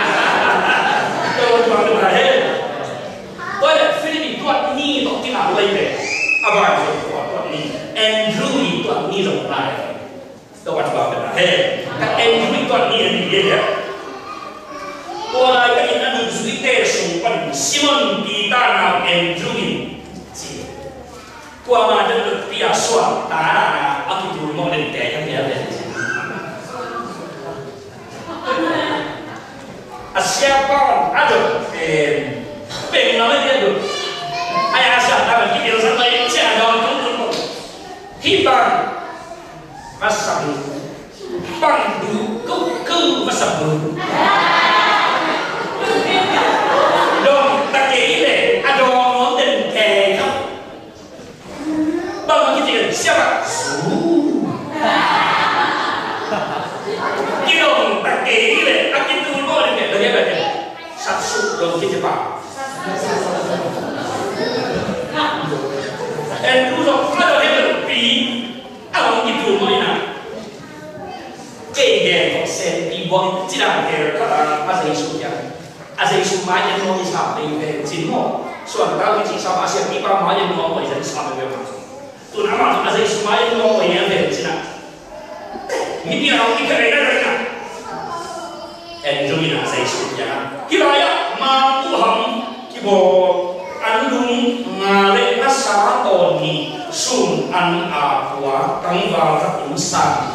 tôi nói được hết tôi là phi đi tuần đi đó cái nào lấy về about Andrew itu ni dong lai, tu wat ba ben he. Kat Andrew itu ni dia ya. Tua lai ka ina nu sui te sung pan Simon Peter na Andrew ni. Tua ma de pia suan ta na aku tu mo den te yang dia ben. Siapa ada peng nama dia tu. Ayah asal tak kita sampai cakap dalam Hi bằng masam pandu ku masabu dong tak kile ado den ke không bao nhiêu tiền siapa dong tak kile aku tu boleh ni dia kata satu dong kita pak and tu dong ada dia lebih awak itu boleh nak cái sen đi buông chỉ là cái azay suya azay sumai yang mau isap di sini soal tahu chỉ sao Asia kita mau yang mau jadi isap di mana tu nama azay sumai yang mau yang di sini ini dia orang kita ada enjoy azay suya kita ya mampu ham kita andung ngale asa toni sun an aqua tanggal tak usah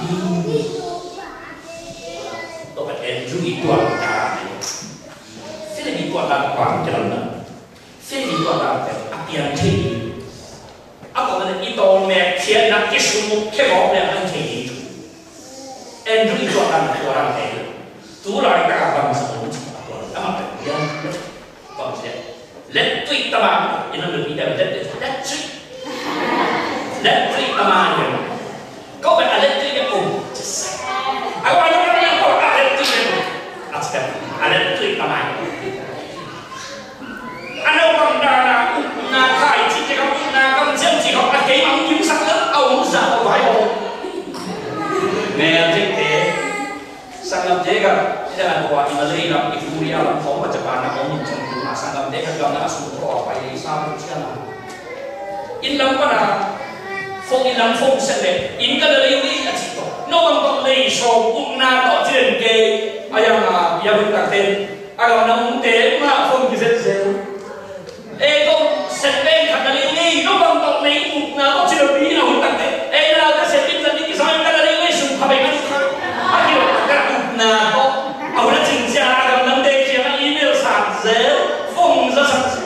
Andrew itu ada, Philip itu ada apa jalan, Philip itu ada apa yang tinggi, apa mana itu mereka nak kesumu kebab yang tinggi itu, Andrew itu ada orang tinggi, tu lagi tak apa masalah apa dia, apa dia, let tweet tamam, ini lebih dari let tweet tamam ya, kau kan let tweet ya aku ada ada tu tamai. Anda orang dah nak kai cik kamu nak kamu jam cik kamu nak kau mang jum sak le, awak usah awak ayah. Mereka cik sangat jaga. Jangan buat ini nak itu dia nak kau macam mana kau ni cuma sangat jaga jangan asal kau apa ini sama macam. Inlam pada, phong inlam phong sendiri. Inka dari ini cik tu. Nomor tu leh so ukna tu jen ke. Ayam ya berkata, agak nak unte, mak pun bisa sel. Kau seteng kat dalam ini, kau bangkok ni, nak kau cina bina berkata, nak kau seteng tadi kisah kat dalam ini, sumpah baikkan. Akhir berkata, nak kau nak cincin agak nak dek yang email saja, phone saja.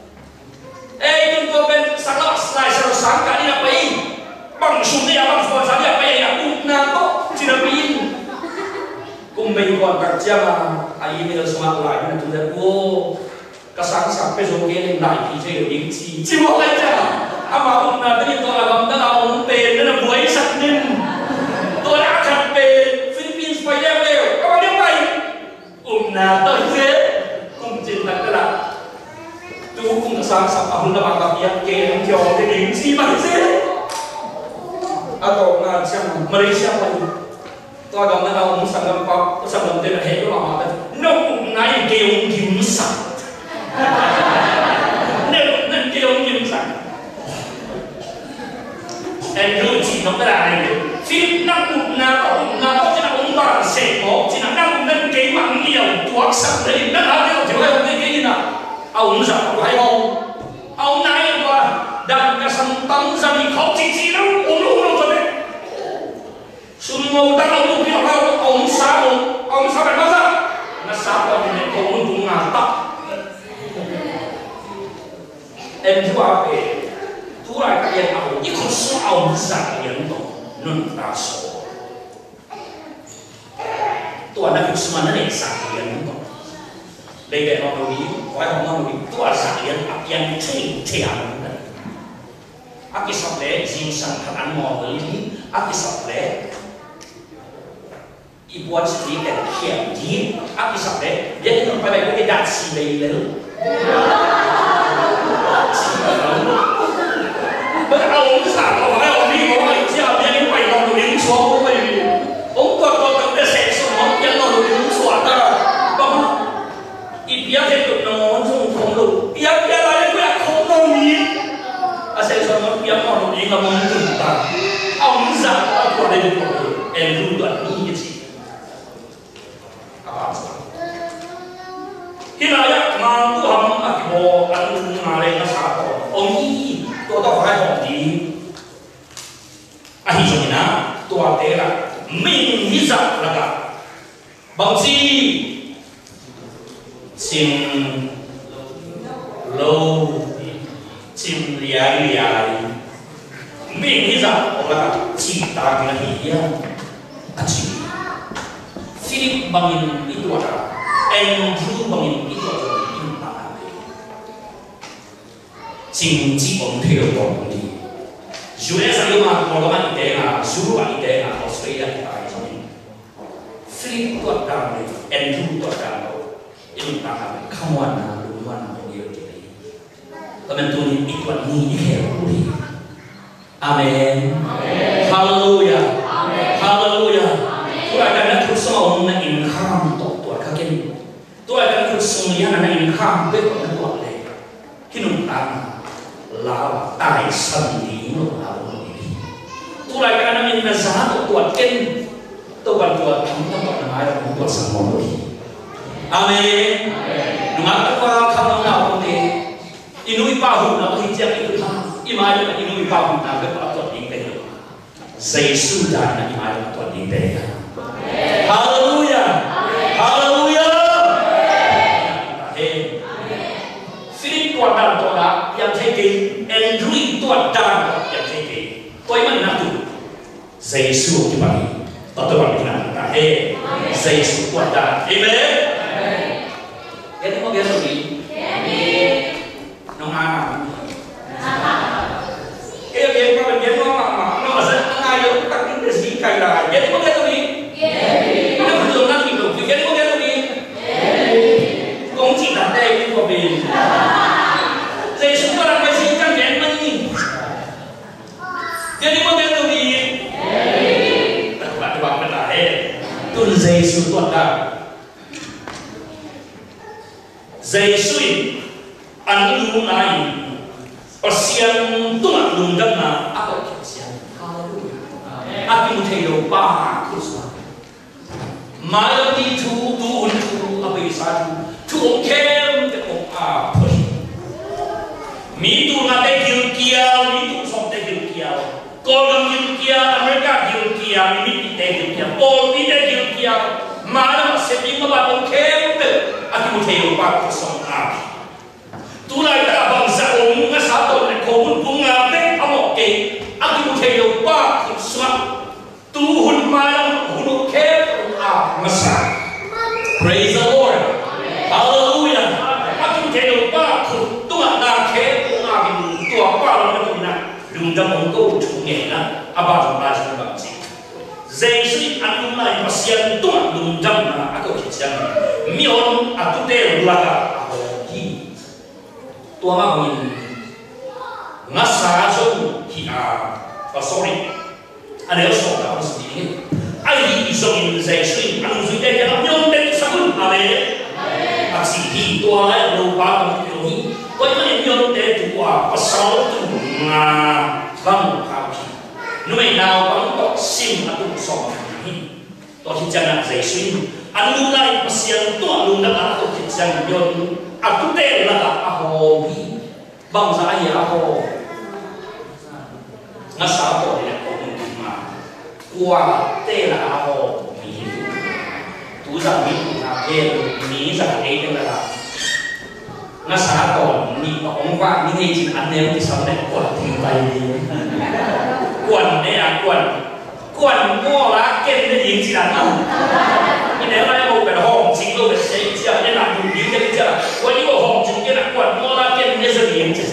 Kau ben salah slide salah sangka ni apa ini? Bang sudah bang phone saja apa yang nak kau cina bina. Kung may kuwan kerja mah, ayi ni semua lain tu dah kesang sampai zomi ni naik je yang cimo aja. Ama umna tadi tu agam dah pen dah buai saknin. Tu akan pen Philippines payah leo. Apa dia baik? Umna tu je kum cinta kelak. Tu kum kesang sampai dah bangga dia ke jauh ke yang cimo je. Atau ngacam Malaysia pun. Tôi còn nói ông sang năm qua, sang năm tên là hết rồi mà nó cũng nói kêu kim sẵn, nên kêu kim sẵn. Em cứ chỉ nói cái này, phim năm cũng là chỉ là ông bà sẽ có, chỉ là năm cũng nên cái mạng nhiều, tuột sẵn đấy, nó là điều chỉ là cái gì nào, ông rằng phải không, ông nói là đặt cái sẵn tâm ra thì khó chỉ đâu, ông luôn rồi đấy. Semua orang itu dia orang om sabar masa, nak sabar ni kau untung ngata. Juga apa? Tu lah kaya aku, ikut soal besar yang tu nun taso. Tu anak itu semua ni sakit yang tu. Lepas orang ni, orang ni tu ada sakit yang tiang. Aki sampai jinsan kan mau beli, aki sampai ibuan sendiri dan kiai, aku sampai dia itu sampai ke dasi beli. Berau sah, orang ni orang siapa yang pergi orang ni suatu beli. Orang tua kita semua yang orang ni suatu. Bahawa ibuan itu nama orang konglu, ibuan lain pun konglu ni. Asal semua ibuan orang ni nama orang kita. Orang sah aku ada di konglu, enduan ni je. Hilaya mampu ham akibo anu ngare na sato ongi to phải học gì ahi jomina to atera min hiza laga bangsi chim lo chim liai liai mình nghĩ rằng là chỉ ta cái gì á, chỉ Philip bằng ít tuổi à, Andrew bằng ít tuổi rồi in ta cái, chính trị ông theo bọn đi, US anh mà còn có bạn ít à, Zulu bạn ít à, Australia ít à, cho nên Philip tuổi cao này, Andrew tuổi cao đâu, in ta cái không quan nào đúng quan nào nhiều cái đấy, còn mình tu ít tuổi nhiều hiểu đi. Amen. Hallelujah. Hallelujah. Tôi akan nak kusong na income to kakin. Tôi akan kusong niya na income bet na to le. Kinuntan lao tai san di no lao ni. Tôi akan namin na sa to ken to ban to thang to na mai to sa mo ni. Amen. Nungat ko kham na ko ni. Inui pa hu na ko hijiak itu ha. Imai na inui pa hu na bet to ding te. Jesus dan na imai na to ding te. Hallelujah. Hallelujah. Philip tuan dan toda yang theke, Andrew tuan dan yang theke. Tôi mình nằm tụ. Jesus thì bạn, tôi bạn nằm ta. Jesus tuan dan. Amen. Cái thứ mấy cái gì? Nông an. Cái việc mà mình nó mà nó rất ngay đâu, tất nhiên là gì cái là cái thứ mấy cái gì? Nó thường năng lực thì cái có gì? Cũng chỉ là đây của mình. Vậy chúng ta làm cái gì trong cái mình? Cái có gì? Các bạn là tuân Giêsu tuân ta. Giêsu anh luôn này, pasian tuân luôn đâm na, apa pasian? Hallelujah. Aku thấy đâu ba Crusade. Mai đi thu tu abai sa thu ông kem te ông a phơi mi tu na te kil kia mi tu som te kil kia Golden kil kia America kil kia mi te kil kia Paul mi te kil kia mai na se pi ma ba ông kem te aku theu ba ko som a tu lai ta bang sa ông nga sa to ne ko bun bung a te amo ke aku theu ba ko som tu hun mai na hun kem Messiah. Praise the Lord. Hallelujah. Aku thấy ba khủng tua na khé tua na cái tua ba là cái gì nè, đừng đâm ông câu chủ nghĩa nè, ba chúng ta sẽ làm gì? Giêsu anh cũng là Messiah tua đừng đâm na, aku chỉ rằng mion aku thấy là gì? Tua mà mình ngasa cho thì sorry, anh ấy nói là gì? Ai isong Giêsu anh suy đây cho nhung đến sắp amen. Bác sĩ thì tua lại đâu ba con tiểu nhi, coi cái nhung đến tua có sáu tu mà vâng khảo kỳ. Nếu mình nào bằng tọt sim anh cũng sống hi, tọt thì chẳng là Giêsu anh luôn lại mà xiên tua luôn đã tọt thì chẳng nhung anh cũng tên là cả hồ hi, bằng giá gì hồ, ngã sáu hồ thì là hồ mà qua tê là hồ mỹ tú rằng mỹ tú là tê mỹ rằng ấy tức là nó xả còn mỹ ông qua mỹ này chỉ ăn nếu thì sau này quần thì tay đi quần đấy à quần mua lá kem cái gì chỉ là ăn nhưng nếu mà một cái hòm chính đâu phải xây chỉ là làm đủ những cái chứ có những cái hòm chính cái là quần mua lá kem cái gì gì chứ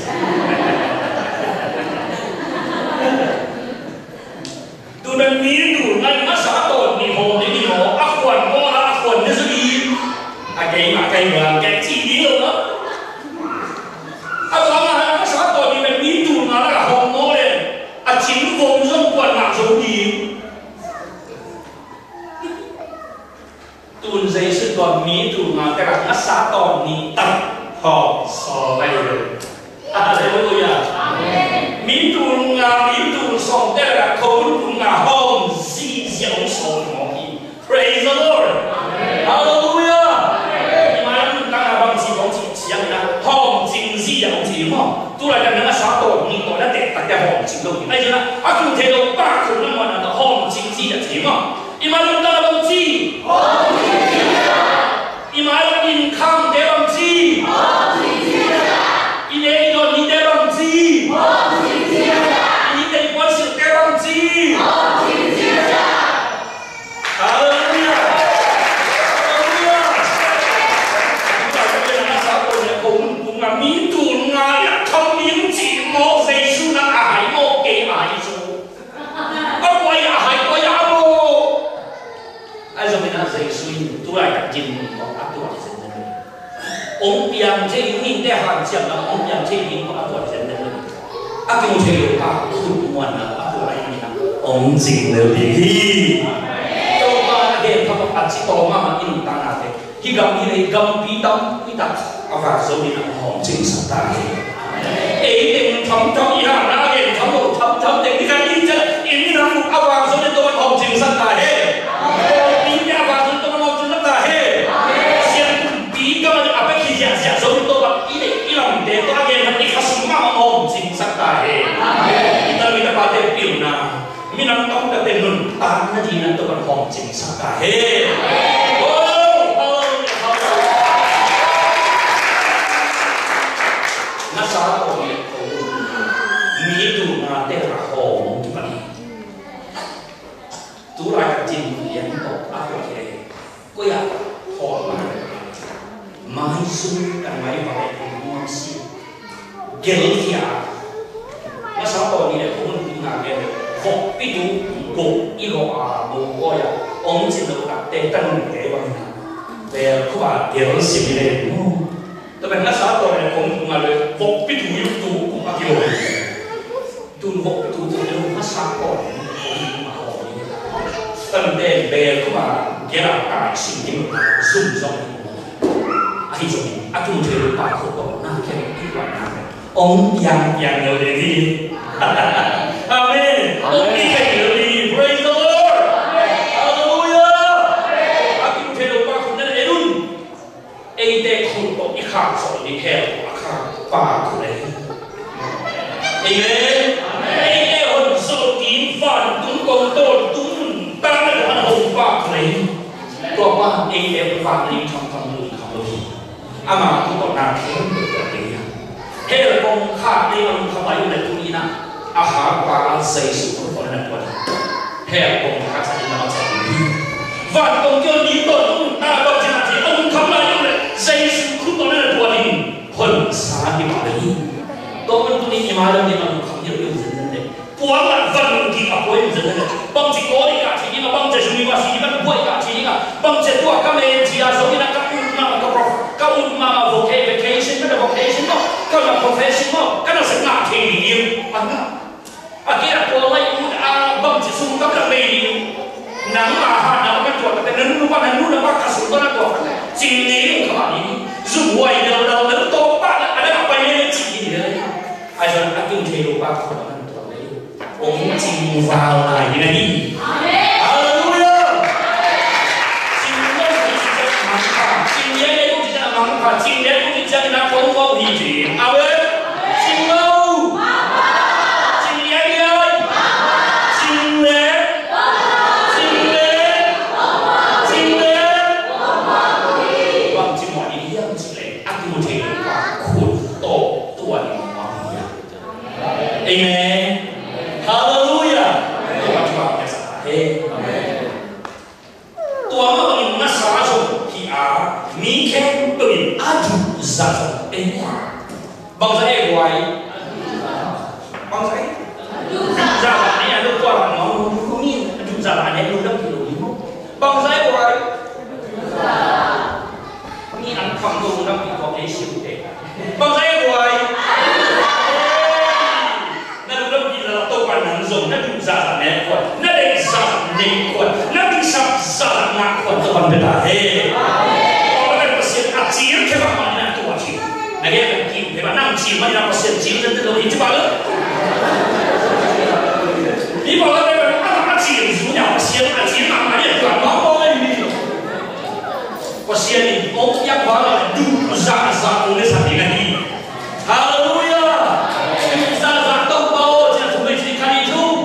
tu dan ni tu ngai masa to ni ho ni ho akwan mo la akwan ni segi akai ma cái chi ni lo akwan ma masa to ni dan ni tu na la ho mo le a chin vong zong quan ma zo ni tu dây sự còn ni tu ma cái là masa to ni tập ho so vai rồi hallelujah amen民主啊，民主上得了口中啊，好思想所望的 ，Praise the Lord， Hallelujah， 你妈们当然帮自讲自样啦，好正思有字嘛，都来跟人家啥道理，大家得大家好正道理，而且呢，啊，佢睇到八個人話人哋好正思有字嘛，你媽們當然幫知，好正思啊，你媽們健康得幫知，好正思啊，你哋個你得幫知，好正思啊。 là mỹ tuần ngài là thông miếng chỉ mô dây su là ải mô kê ải su có quay ải mô ai rồi mình đã dây su tu lại đặt chìm có áp tu lại dần dần ông biang chế những cái hàng chậm là ông biang chế những có áp tu lại dần dần áp tu chế được áp tu ngoan là áp tu lại như nào ông chỉnh được đi tôi mà để thằng bạn chỉ tổ mà in tăng nào thế khi gặp như này gặp bí tâm bí tật và số đi làm hỏng chính xác ta ấy để thấm thấm ý hàng ra để thấm thấm để cái gì chứ in làm một áo vàng số để tôi hỏng chính xác ta hết in áo vàng số tôi hỏng chính xác ta hết xem bí cái mà à bây giờ giả số tôi bắt ý làm để tôi nghe là đi khám mà hỏng chính xác ta hết kita bắt đầu biểu nào mình làm tông cái tên luôn ta nó gì là tôi còn hỏng chính xác ta hết nó sao có gì mỹ tu mà để là hồ một cái gì tu lại cái chuyện gì anh có áp lực gì có ya hồ mà suy cái máy vào mua xí cái gì à nó sao có gì để không cũng là cái học biết tu cục ý đồ à một cái ya ông chỉ được đặt tên tên cái bằng về khu vực điều gì đấyแต่เป็นนักศึกษาตัวเนี่ยผมมาเลยพกพิถุยตูผมมาเกี่ยวตูพกพิถุตัวเดียวมาสักก่อนผมมาขอนี่ตั้งแต่เบลเข้ามาเกี่ยวกับการสิ่งที่มันซุ่มซ่อนไอ้ส่วนนี้อาตุนเทลุปาโคตรหน้าแค่ที่วันนั้นองค์ยังเดียวเลยดีอาเมนองค์นี้แค่เดียวดี praise the Lord hallelujah อาตุนเทลุปาคนนั้นเอรุ่นไอเด็กคนโตอีข้าสอนนี่แค่ตัวข้าป้าคนเลยไอ้เด็กไอ้เด็กคนสอนกินฟันตุ้งโตตุ้งตั้งแต่วันหงป้าคนเลยตัวป้าไอ้เด็กฟันนี่ทำมือทำมืออามาทุกคนน่าเชื่อถือตัวเองเฮ้ยกองข้านี่มันทำไมอยู่ในตรงนี้นะอาหารปลาใส่สุกทุกคนนั่นตัวเฮ้ยกองข้าใส่น้ำใส่ดีฟันกองเกี่ยวนี้ตัวตุ้งตาตัวจีน่าจีองทำอะไรอยู่เลยใส่สุกทุกคนนั่นตัวนี้คนสาธิตอะไรตัวมันตัวนี้มาแล้วเนี่ยมันคำเยอะอยู่จริงๆเลยปวดมันฟันมันกินกับปวดอยู่จริงๆเลยบางทีโกรธอีกอ่ะทีนี้ก็บางทีช่วยว่าทีนี้มันปวดอีกอ่ะทีนี้ก็บางทีตัวก็เลยทีอ่ะส่วนนี้นะก็อุ่นมา vocation ไม่ได้ vocation เนาะก็มา profession เนาะก็น่าสง่าทีเดียวอันนั้นอาเกี่ยวกับอะไรอุ่นบางทีสุ่มก็ไม่ดีหนังมาหาหนังก็ตัวแต่นั้นรู้ว่านั้นรู้นะว่ากระสุนก็น่าตัวจริงนี้ขนาดนี้รู้ไว้เราแล้วโตป้าอะไรก็ไปเลยจริงเลยไอ้ส่วนอากินเทลูป้าคนนั้นตัวเลยองค์จริงวาวอะไรนี่ฮาเลลูยาจริงไม่ใช่จะมันค่ะจริงเนี่ยไม่ใช่จะมันค่ะจริงเนี่ยไม่ใช่จะนักคนว่าดีจริงเอาเลยจริงเราจริงเนี่ยเลยจริงเลยจริงเลยจริงเลยบางทีหมอนี่เยี่ยมจริงเลยอากินเทลูป้าขุดโตตัวนี้มาเนี่ยเอเมนฮาเลลูยาตัวที่ว่าเป็นสัตว์เฮ้ตัวมันเป็นนักสาวชมที่มีแค่เป็นอาจุสัตว์เองบางทีไว้บางทีดูสัตว์เนี่ยดูตัวมันมองดูนี่ดูสัตว์เนี่ยดูดังที่ดูนี่บางทีไว้นี่อันคำดูดังที่เขาเอชิวเองบางทีไว้นั่นดูซาแน่คนนั่นเองซาเน่คนนั่นที่ซาหนักคนตัวมันเป็นอะไรเพราะมันเป็นเสียงอาจีนแค่ว่ามันนั่นตัวจีนนั่นเองเป็นจีนแต่ว่านั่งจีนมันยังเป็นเสียงจีนนั่นตัวนี้ที่บ้านเลยนี่บอกว่าเป็นอาจีน主要เสียงอาจีนมาเนี่ยก่อนน้องบอกเลยนี่ว่าเสียงนี่ผมอยากว่าดูซาตรงนี้สักทีนี้ฮาเลลูยาซาต้องเบาจะถูกไม่ใช่การยุ่ง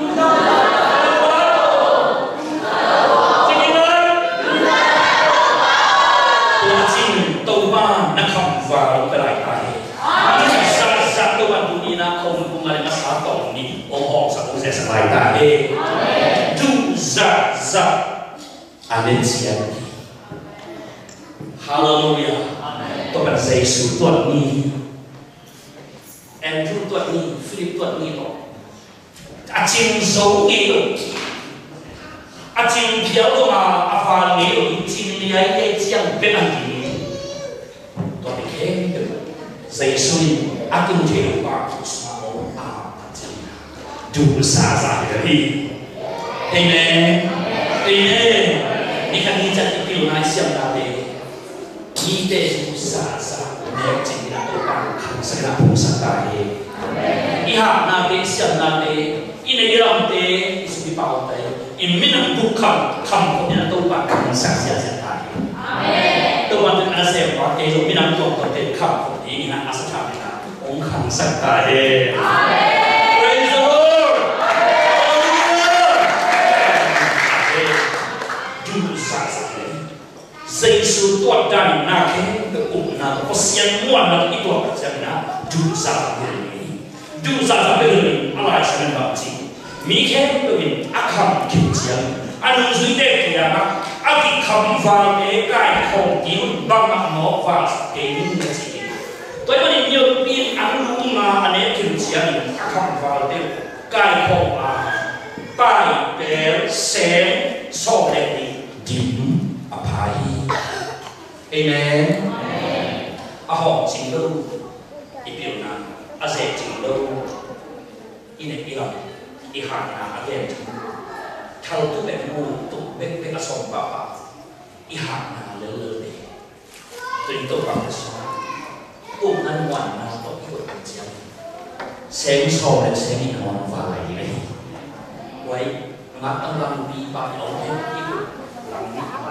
นักคำว่าเราไปหลายไปซาซาตัววันดูนี้นะคงคงอะไรมาสาต่อนี้องค์ออกสักองค์เสียสลายตาเองดูซาอาเมนเสียงฮาเลลูยาตัวเป็นเซซ su tuột ni Andrew tuột ni Philip tuột ni đó chim số ni đó chim phiếu đó mà pha ni đó chim ni ấy cái chiang bên anh đi tuột đi kém được giấy su chim theo bà đủ xa xa đi Amen Amen你看你在这边来想到的，你得是啥啥，你要尽量都把看是那菩萨大爷。你看那边想那的，因为让的是比包的，因为能不看看不见都把看上下下大爷。都把这那些话的，就没能做到的看不见，你看阿是差别大，我们看上大爷。Praise the Lord。giây số tuột đàn na cái cũng là có xiên muôn là cái tuột cái na du sa về người Allah sẽ làm gì mỹ khen bởi vì ác hầm kiểu chiang anh duy đẹp thì là ác thì khăm vào cái không cứu bằng mặt nó và cái những cái gì tôi vẫn nhiều pin ăn luôn mà anh ấy kiểu chiang ác khăm vào cái không bài bé sáng so đẹp đi điểm phải Amen. Họ chỉnh đâu, ý biểu nào, dễ chỉnh đâu, ý này ý lòng, ý hàng nào dễ chỉnh. Theo tôi bé mua, tôi bé sống bảo bảo, ý hàng nào lớn lớn đấy. Tôi bảo là sao? Cũng ăn ngoan nào có cái buổi ăn chiên. Xem sau này xem đi ngon và lại đi đấy. Vậy, ngắt ăn làm bí ba ông hết cái buổi làm bí ba.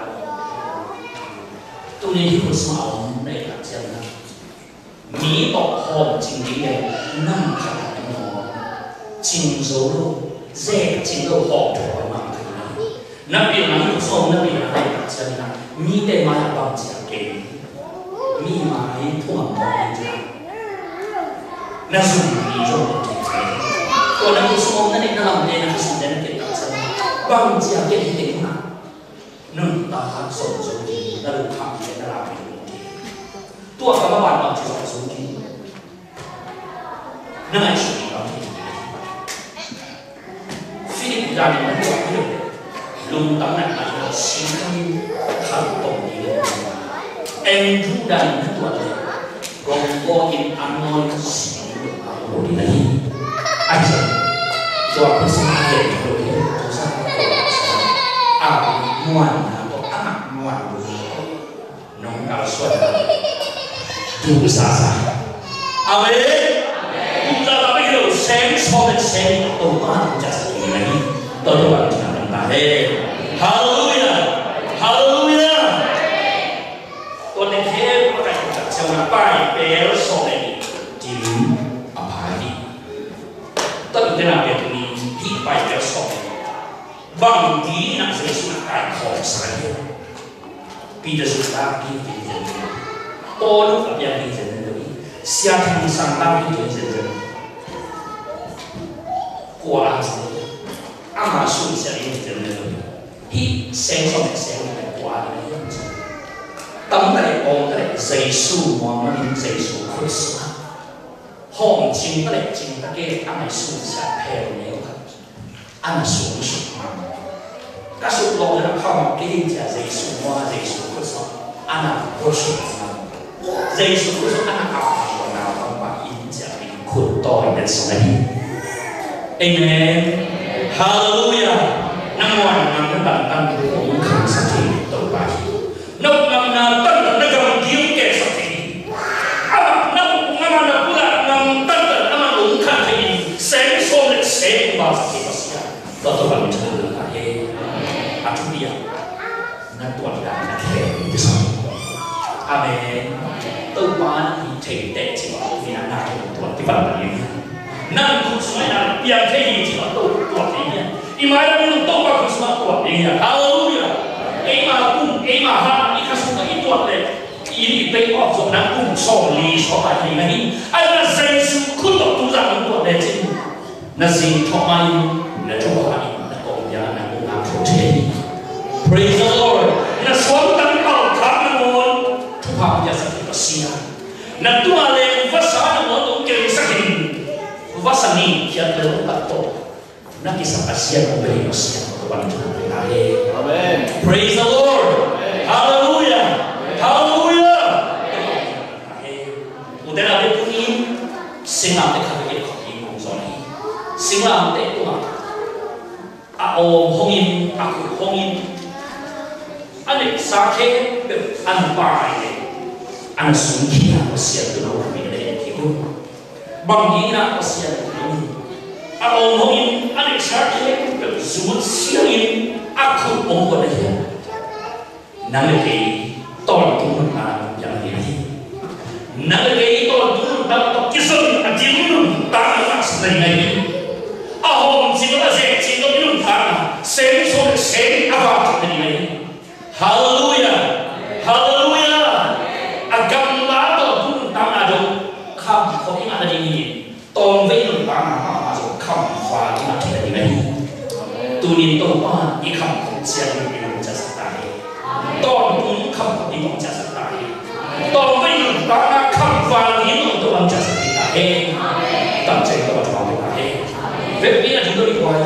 Tôi nên hiểu sao ông này là chân đó. Mỹ bọc hồn chính lý này nằm khả năng nó chính dấu đâu, dễ chính đâu họ trở vào mạng thầy này. Nó biểu năng hiểu sao nó biểu năng này là chân đó. Mỹ đây mà là bằng chả kể. Mỹ mà ấy thông bằng bỏ đi chả. Nó dùng lý do để kể thế. Còn nó hiểu sao nó này nó làm đây nó dùng đến nó kể là chân. Bằng chả kể thì thế nào. Nâng ta hát sống dấu đi, ta được khám chế ta làm được một tí. Tôi các bạn bằng chế sống dấu đi. Nâng ai sử dụng bằng thế Philip ra đến nó chọn cái được. Lung tắm nặng là xin khăn khăn tổng đi được. Em rú ra đến nó tuần này. Còn có những ăn ngon xin được một đi này. Anh sẽ do cái sinh hoạt để cho được hết. Tôi sao ngoan atau anak ngoan nong kalsuan du sa amen kita tapi kalau sen sobat sen atau mana jasa ini lagi tahu apa yang kita haleluya haleluya tuan yang hebat pakai kita siapa pai bel sobat tim apa ini tapi kenapa ini hit pai bel sobat bằng tí nặng dây xuống cái khó sai bây giờ chúng ta đi về dần dần tôi lúc gặp nhà đi dần dần rồi Sia Thangsan ta đi dần dần qua ăn mà xuống sẽ đi dần dần rồi hít sen xong sen qua đi tấm này ôm cái dây su mà nó đi dây su khối su hòm chim cái này chim cái kia ăn này xuống sẽ theo nếu ăn xuống các sự lo là không cái hình trả giấy số hoa giấy số cơ sở ăn nào cơ sở giấy số cơ sở ăn nào học nào không phải in trả mình khuất to để sống này amen hallelujah năm ngoan năm cái bản tăng cũng không sát thị tổ bài nông năm năm tăng tận nó cầm kiếm kẻ sát thị năm năm năm cũng là năm tăng tận năm cũng khăn thị sáng số lịch sẽ vào sát thị và tôi bằng chờ được cả hệ aku dia nan tuan dan nak khen di sana amen tôi bán thì thầy đệ chỉ bảo vì anh nào tuan thì phải là như nan cũng phải là biang thầy chỉ bảo tôi tuan thì nhá imai là mình tôi bảo cũng phải tuan thì nhá hallelujah em mà ha đi khám phá ít tuan đấy ý bị off rồi nan cũng so lý so lại thì này anh là dây su khôn độc tu rằng tuan đấy chứ là gì thọ mai là cho họ Praise the Lord. Na suam tan kau kami mon, tuhan ya sakit Sia. na tua le vasa na mo to ke sakin vasa ni kia te tato na kisa asia ko be asia ko ban tu amen. Praise the Lord. Hallelujah. Hallelujah. Udara de kuni singa te khabe ko ki mo zoni singa te tu a om hongin aku hongin ane sakhe an pai an sungia asia tu no mi le ki ko bangina asia tu a om hongin ane sakhe zuut siangin aku om ko le nang ke ton tu na yang ni nang ke ton tu ta to kisun adilun ta na sai ngai ahom sino se sino minun ta sem so sem ava ni ngai hallelujah hallelujah agam la to tu ta na do kham ko ni na ni ton ve nun ta na ma so kham fa ni na ni ngai tu ni to pa ni kham ko sia ni ni cha sa ta ton tu kham ko ni cha sa ta ton ve nun ta na kham fa ni no to am cha sa ta tâm trí của bạn mọi người việc nghĩ là chúng tôi đi qua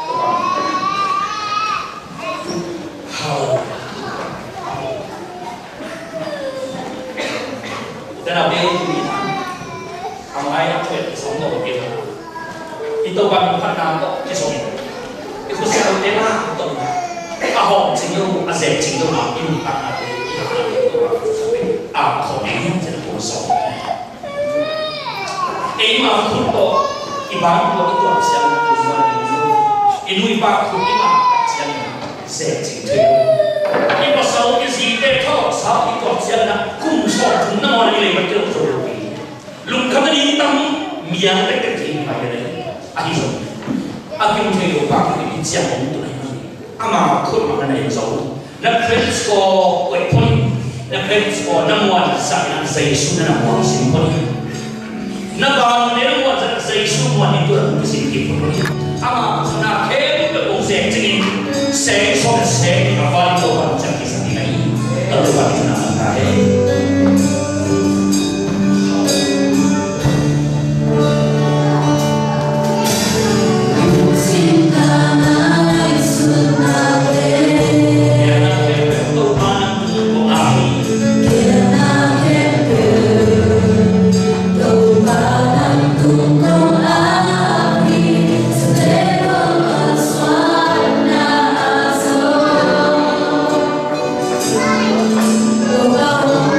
thế nào đây thì hàng ngày đã chuyện sống đầu tiên thì tôi bạn phát nào có cái số cái số xe đầu tiên là tôi họ chính yêu dễ chính yêu yêu bạn là không nên chỉ là cuộc sống ấy mà không có iban ko ito ang siyang kumain inui pa ko ina siyang dễ chính thuê iba sau cái gì để thọ sao ito ang siyang na kung so kung na mo ni le ba kilo so lung ka ni tam miang te te ti ma ye ai so akin thuê ko pa ko ni siyang mo to ama ko ma na ye so na friends ko wait point na friends ko na mo sa na sa isu na mo sin ko na ba ne mo sa isu mo ni to ang sin ki ko ama na ke ko ko se tin se so se ka fa to ba cha ki sa ni ai ta ba ni na na he Oh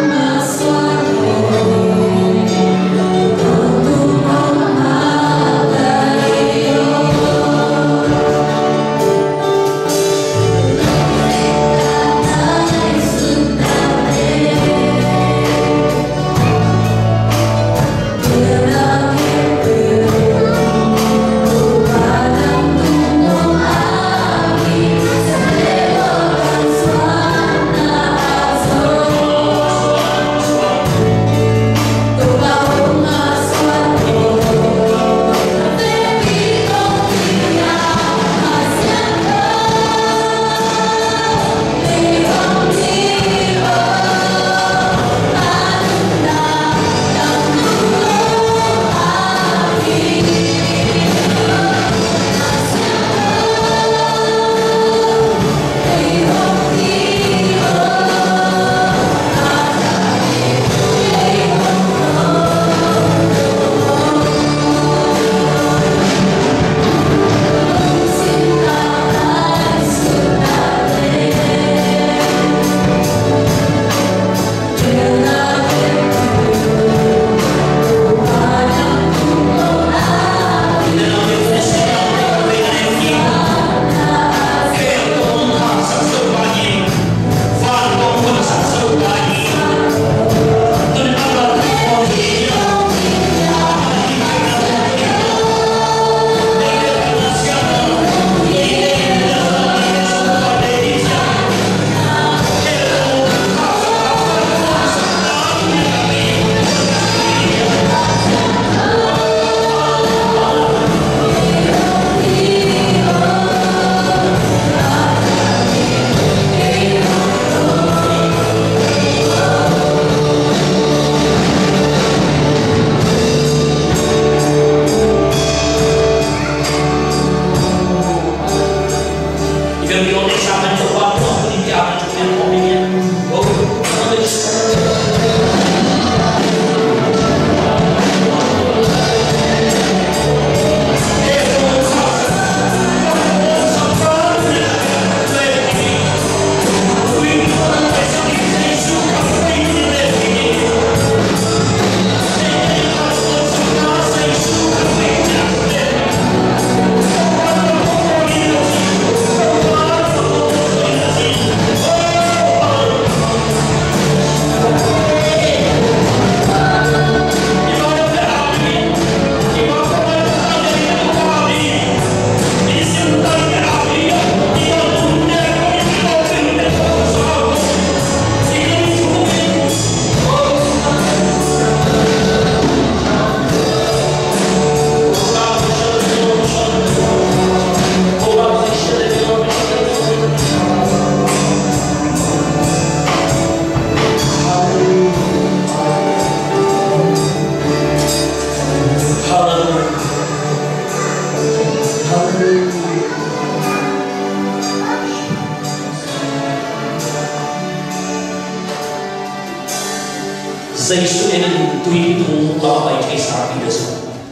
tui tu bawa baik kisah di desa.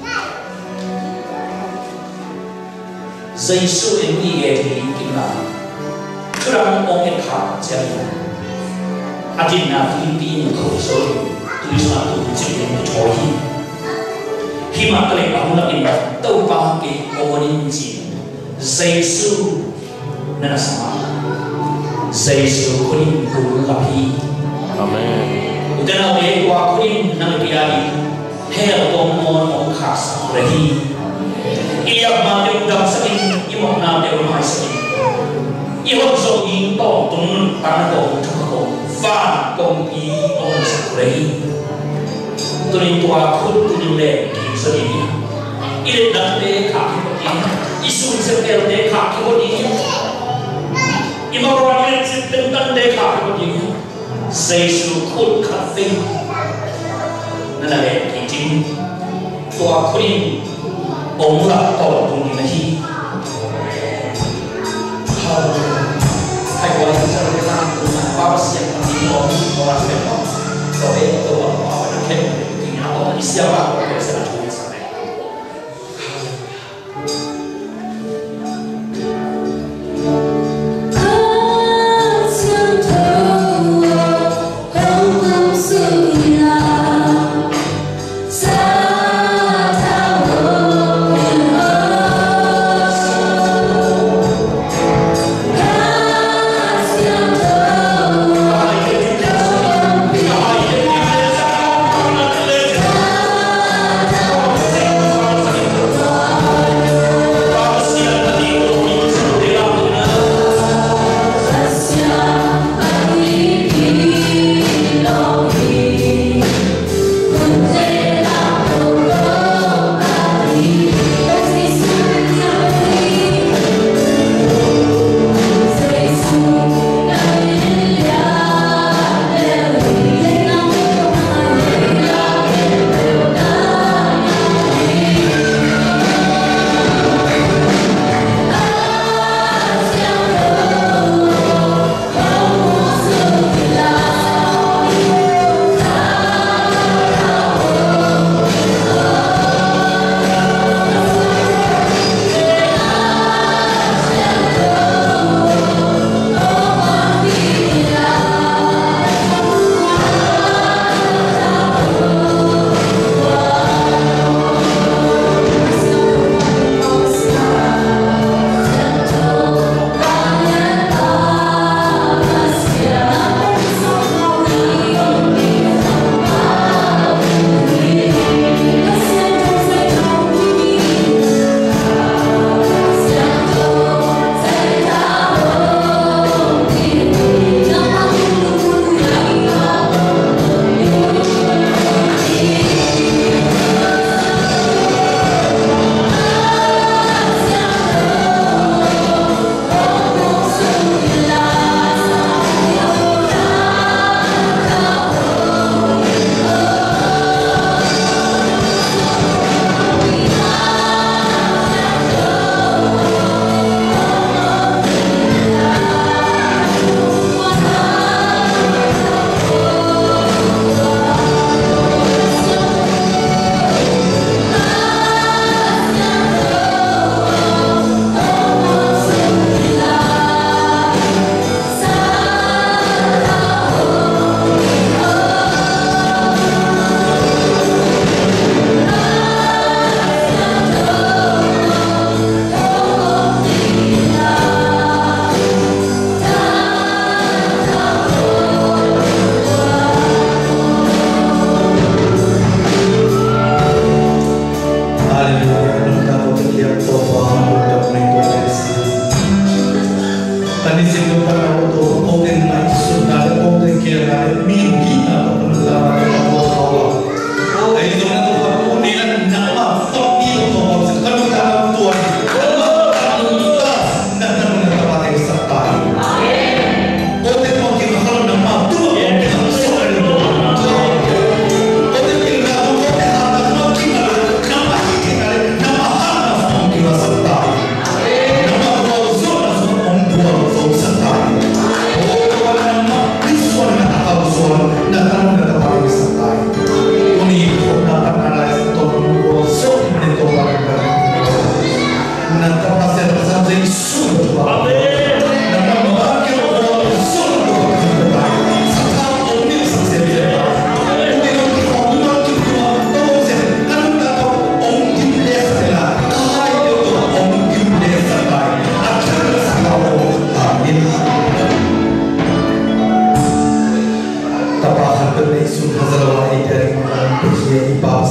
Yesus yang dia di kita, kerana orang kah jadi, adina Filipin kau soi, tulis satu jadi mencohi. Hima kali kamu nak ingat, tahu pakai orang ini, Yesus nana sama, Yesus kuning kuning lapi. Amen. Udah nak berdoa kuning nang biari, hel tomon orang khas lagi. Ia mahu dah sakin, imam nak dia rumah sakin. Ia Zomi tong tong tanah tong tong fan tong pi orang sakulai. Turin tua kut turin le sakin. Ia dah deh kaki berdiri, isu setel deh kaki berdiri. Imam orang ini setel deh kaki berdiri. Yesus kut kafe. Nana le kiting tua kuning. Ông là tổ cùng người này hay gọi là sao để làm từ mà bao nhiêu tiền ông có làm được không? Rồi tôi bảo họ là thêm thì nó có ít xíu vào để sẽ làm chuyện sau này.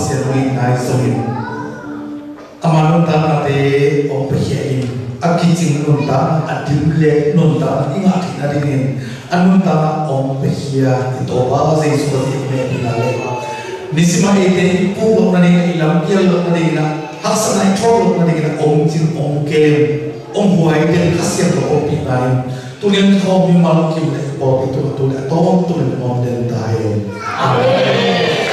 pasien win nai Zomi amanun ta ate om peheli akicing nun ta adimle nun ta inga thina dingin anun ta om pehia ito ba sei suati me pinale nisima ete pu lo nani ilam kial lo nani na hasanai thol lo nani na om chin om kem om huai den khasiam lo om pinai tulen thom mi mal kim le po tu tu le tom tu le om den dai amen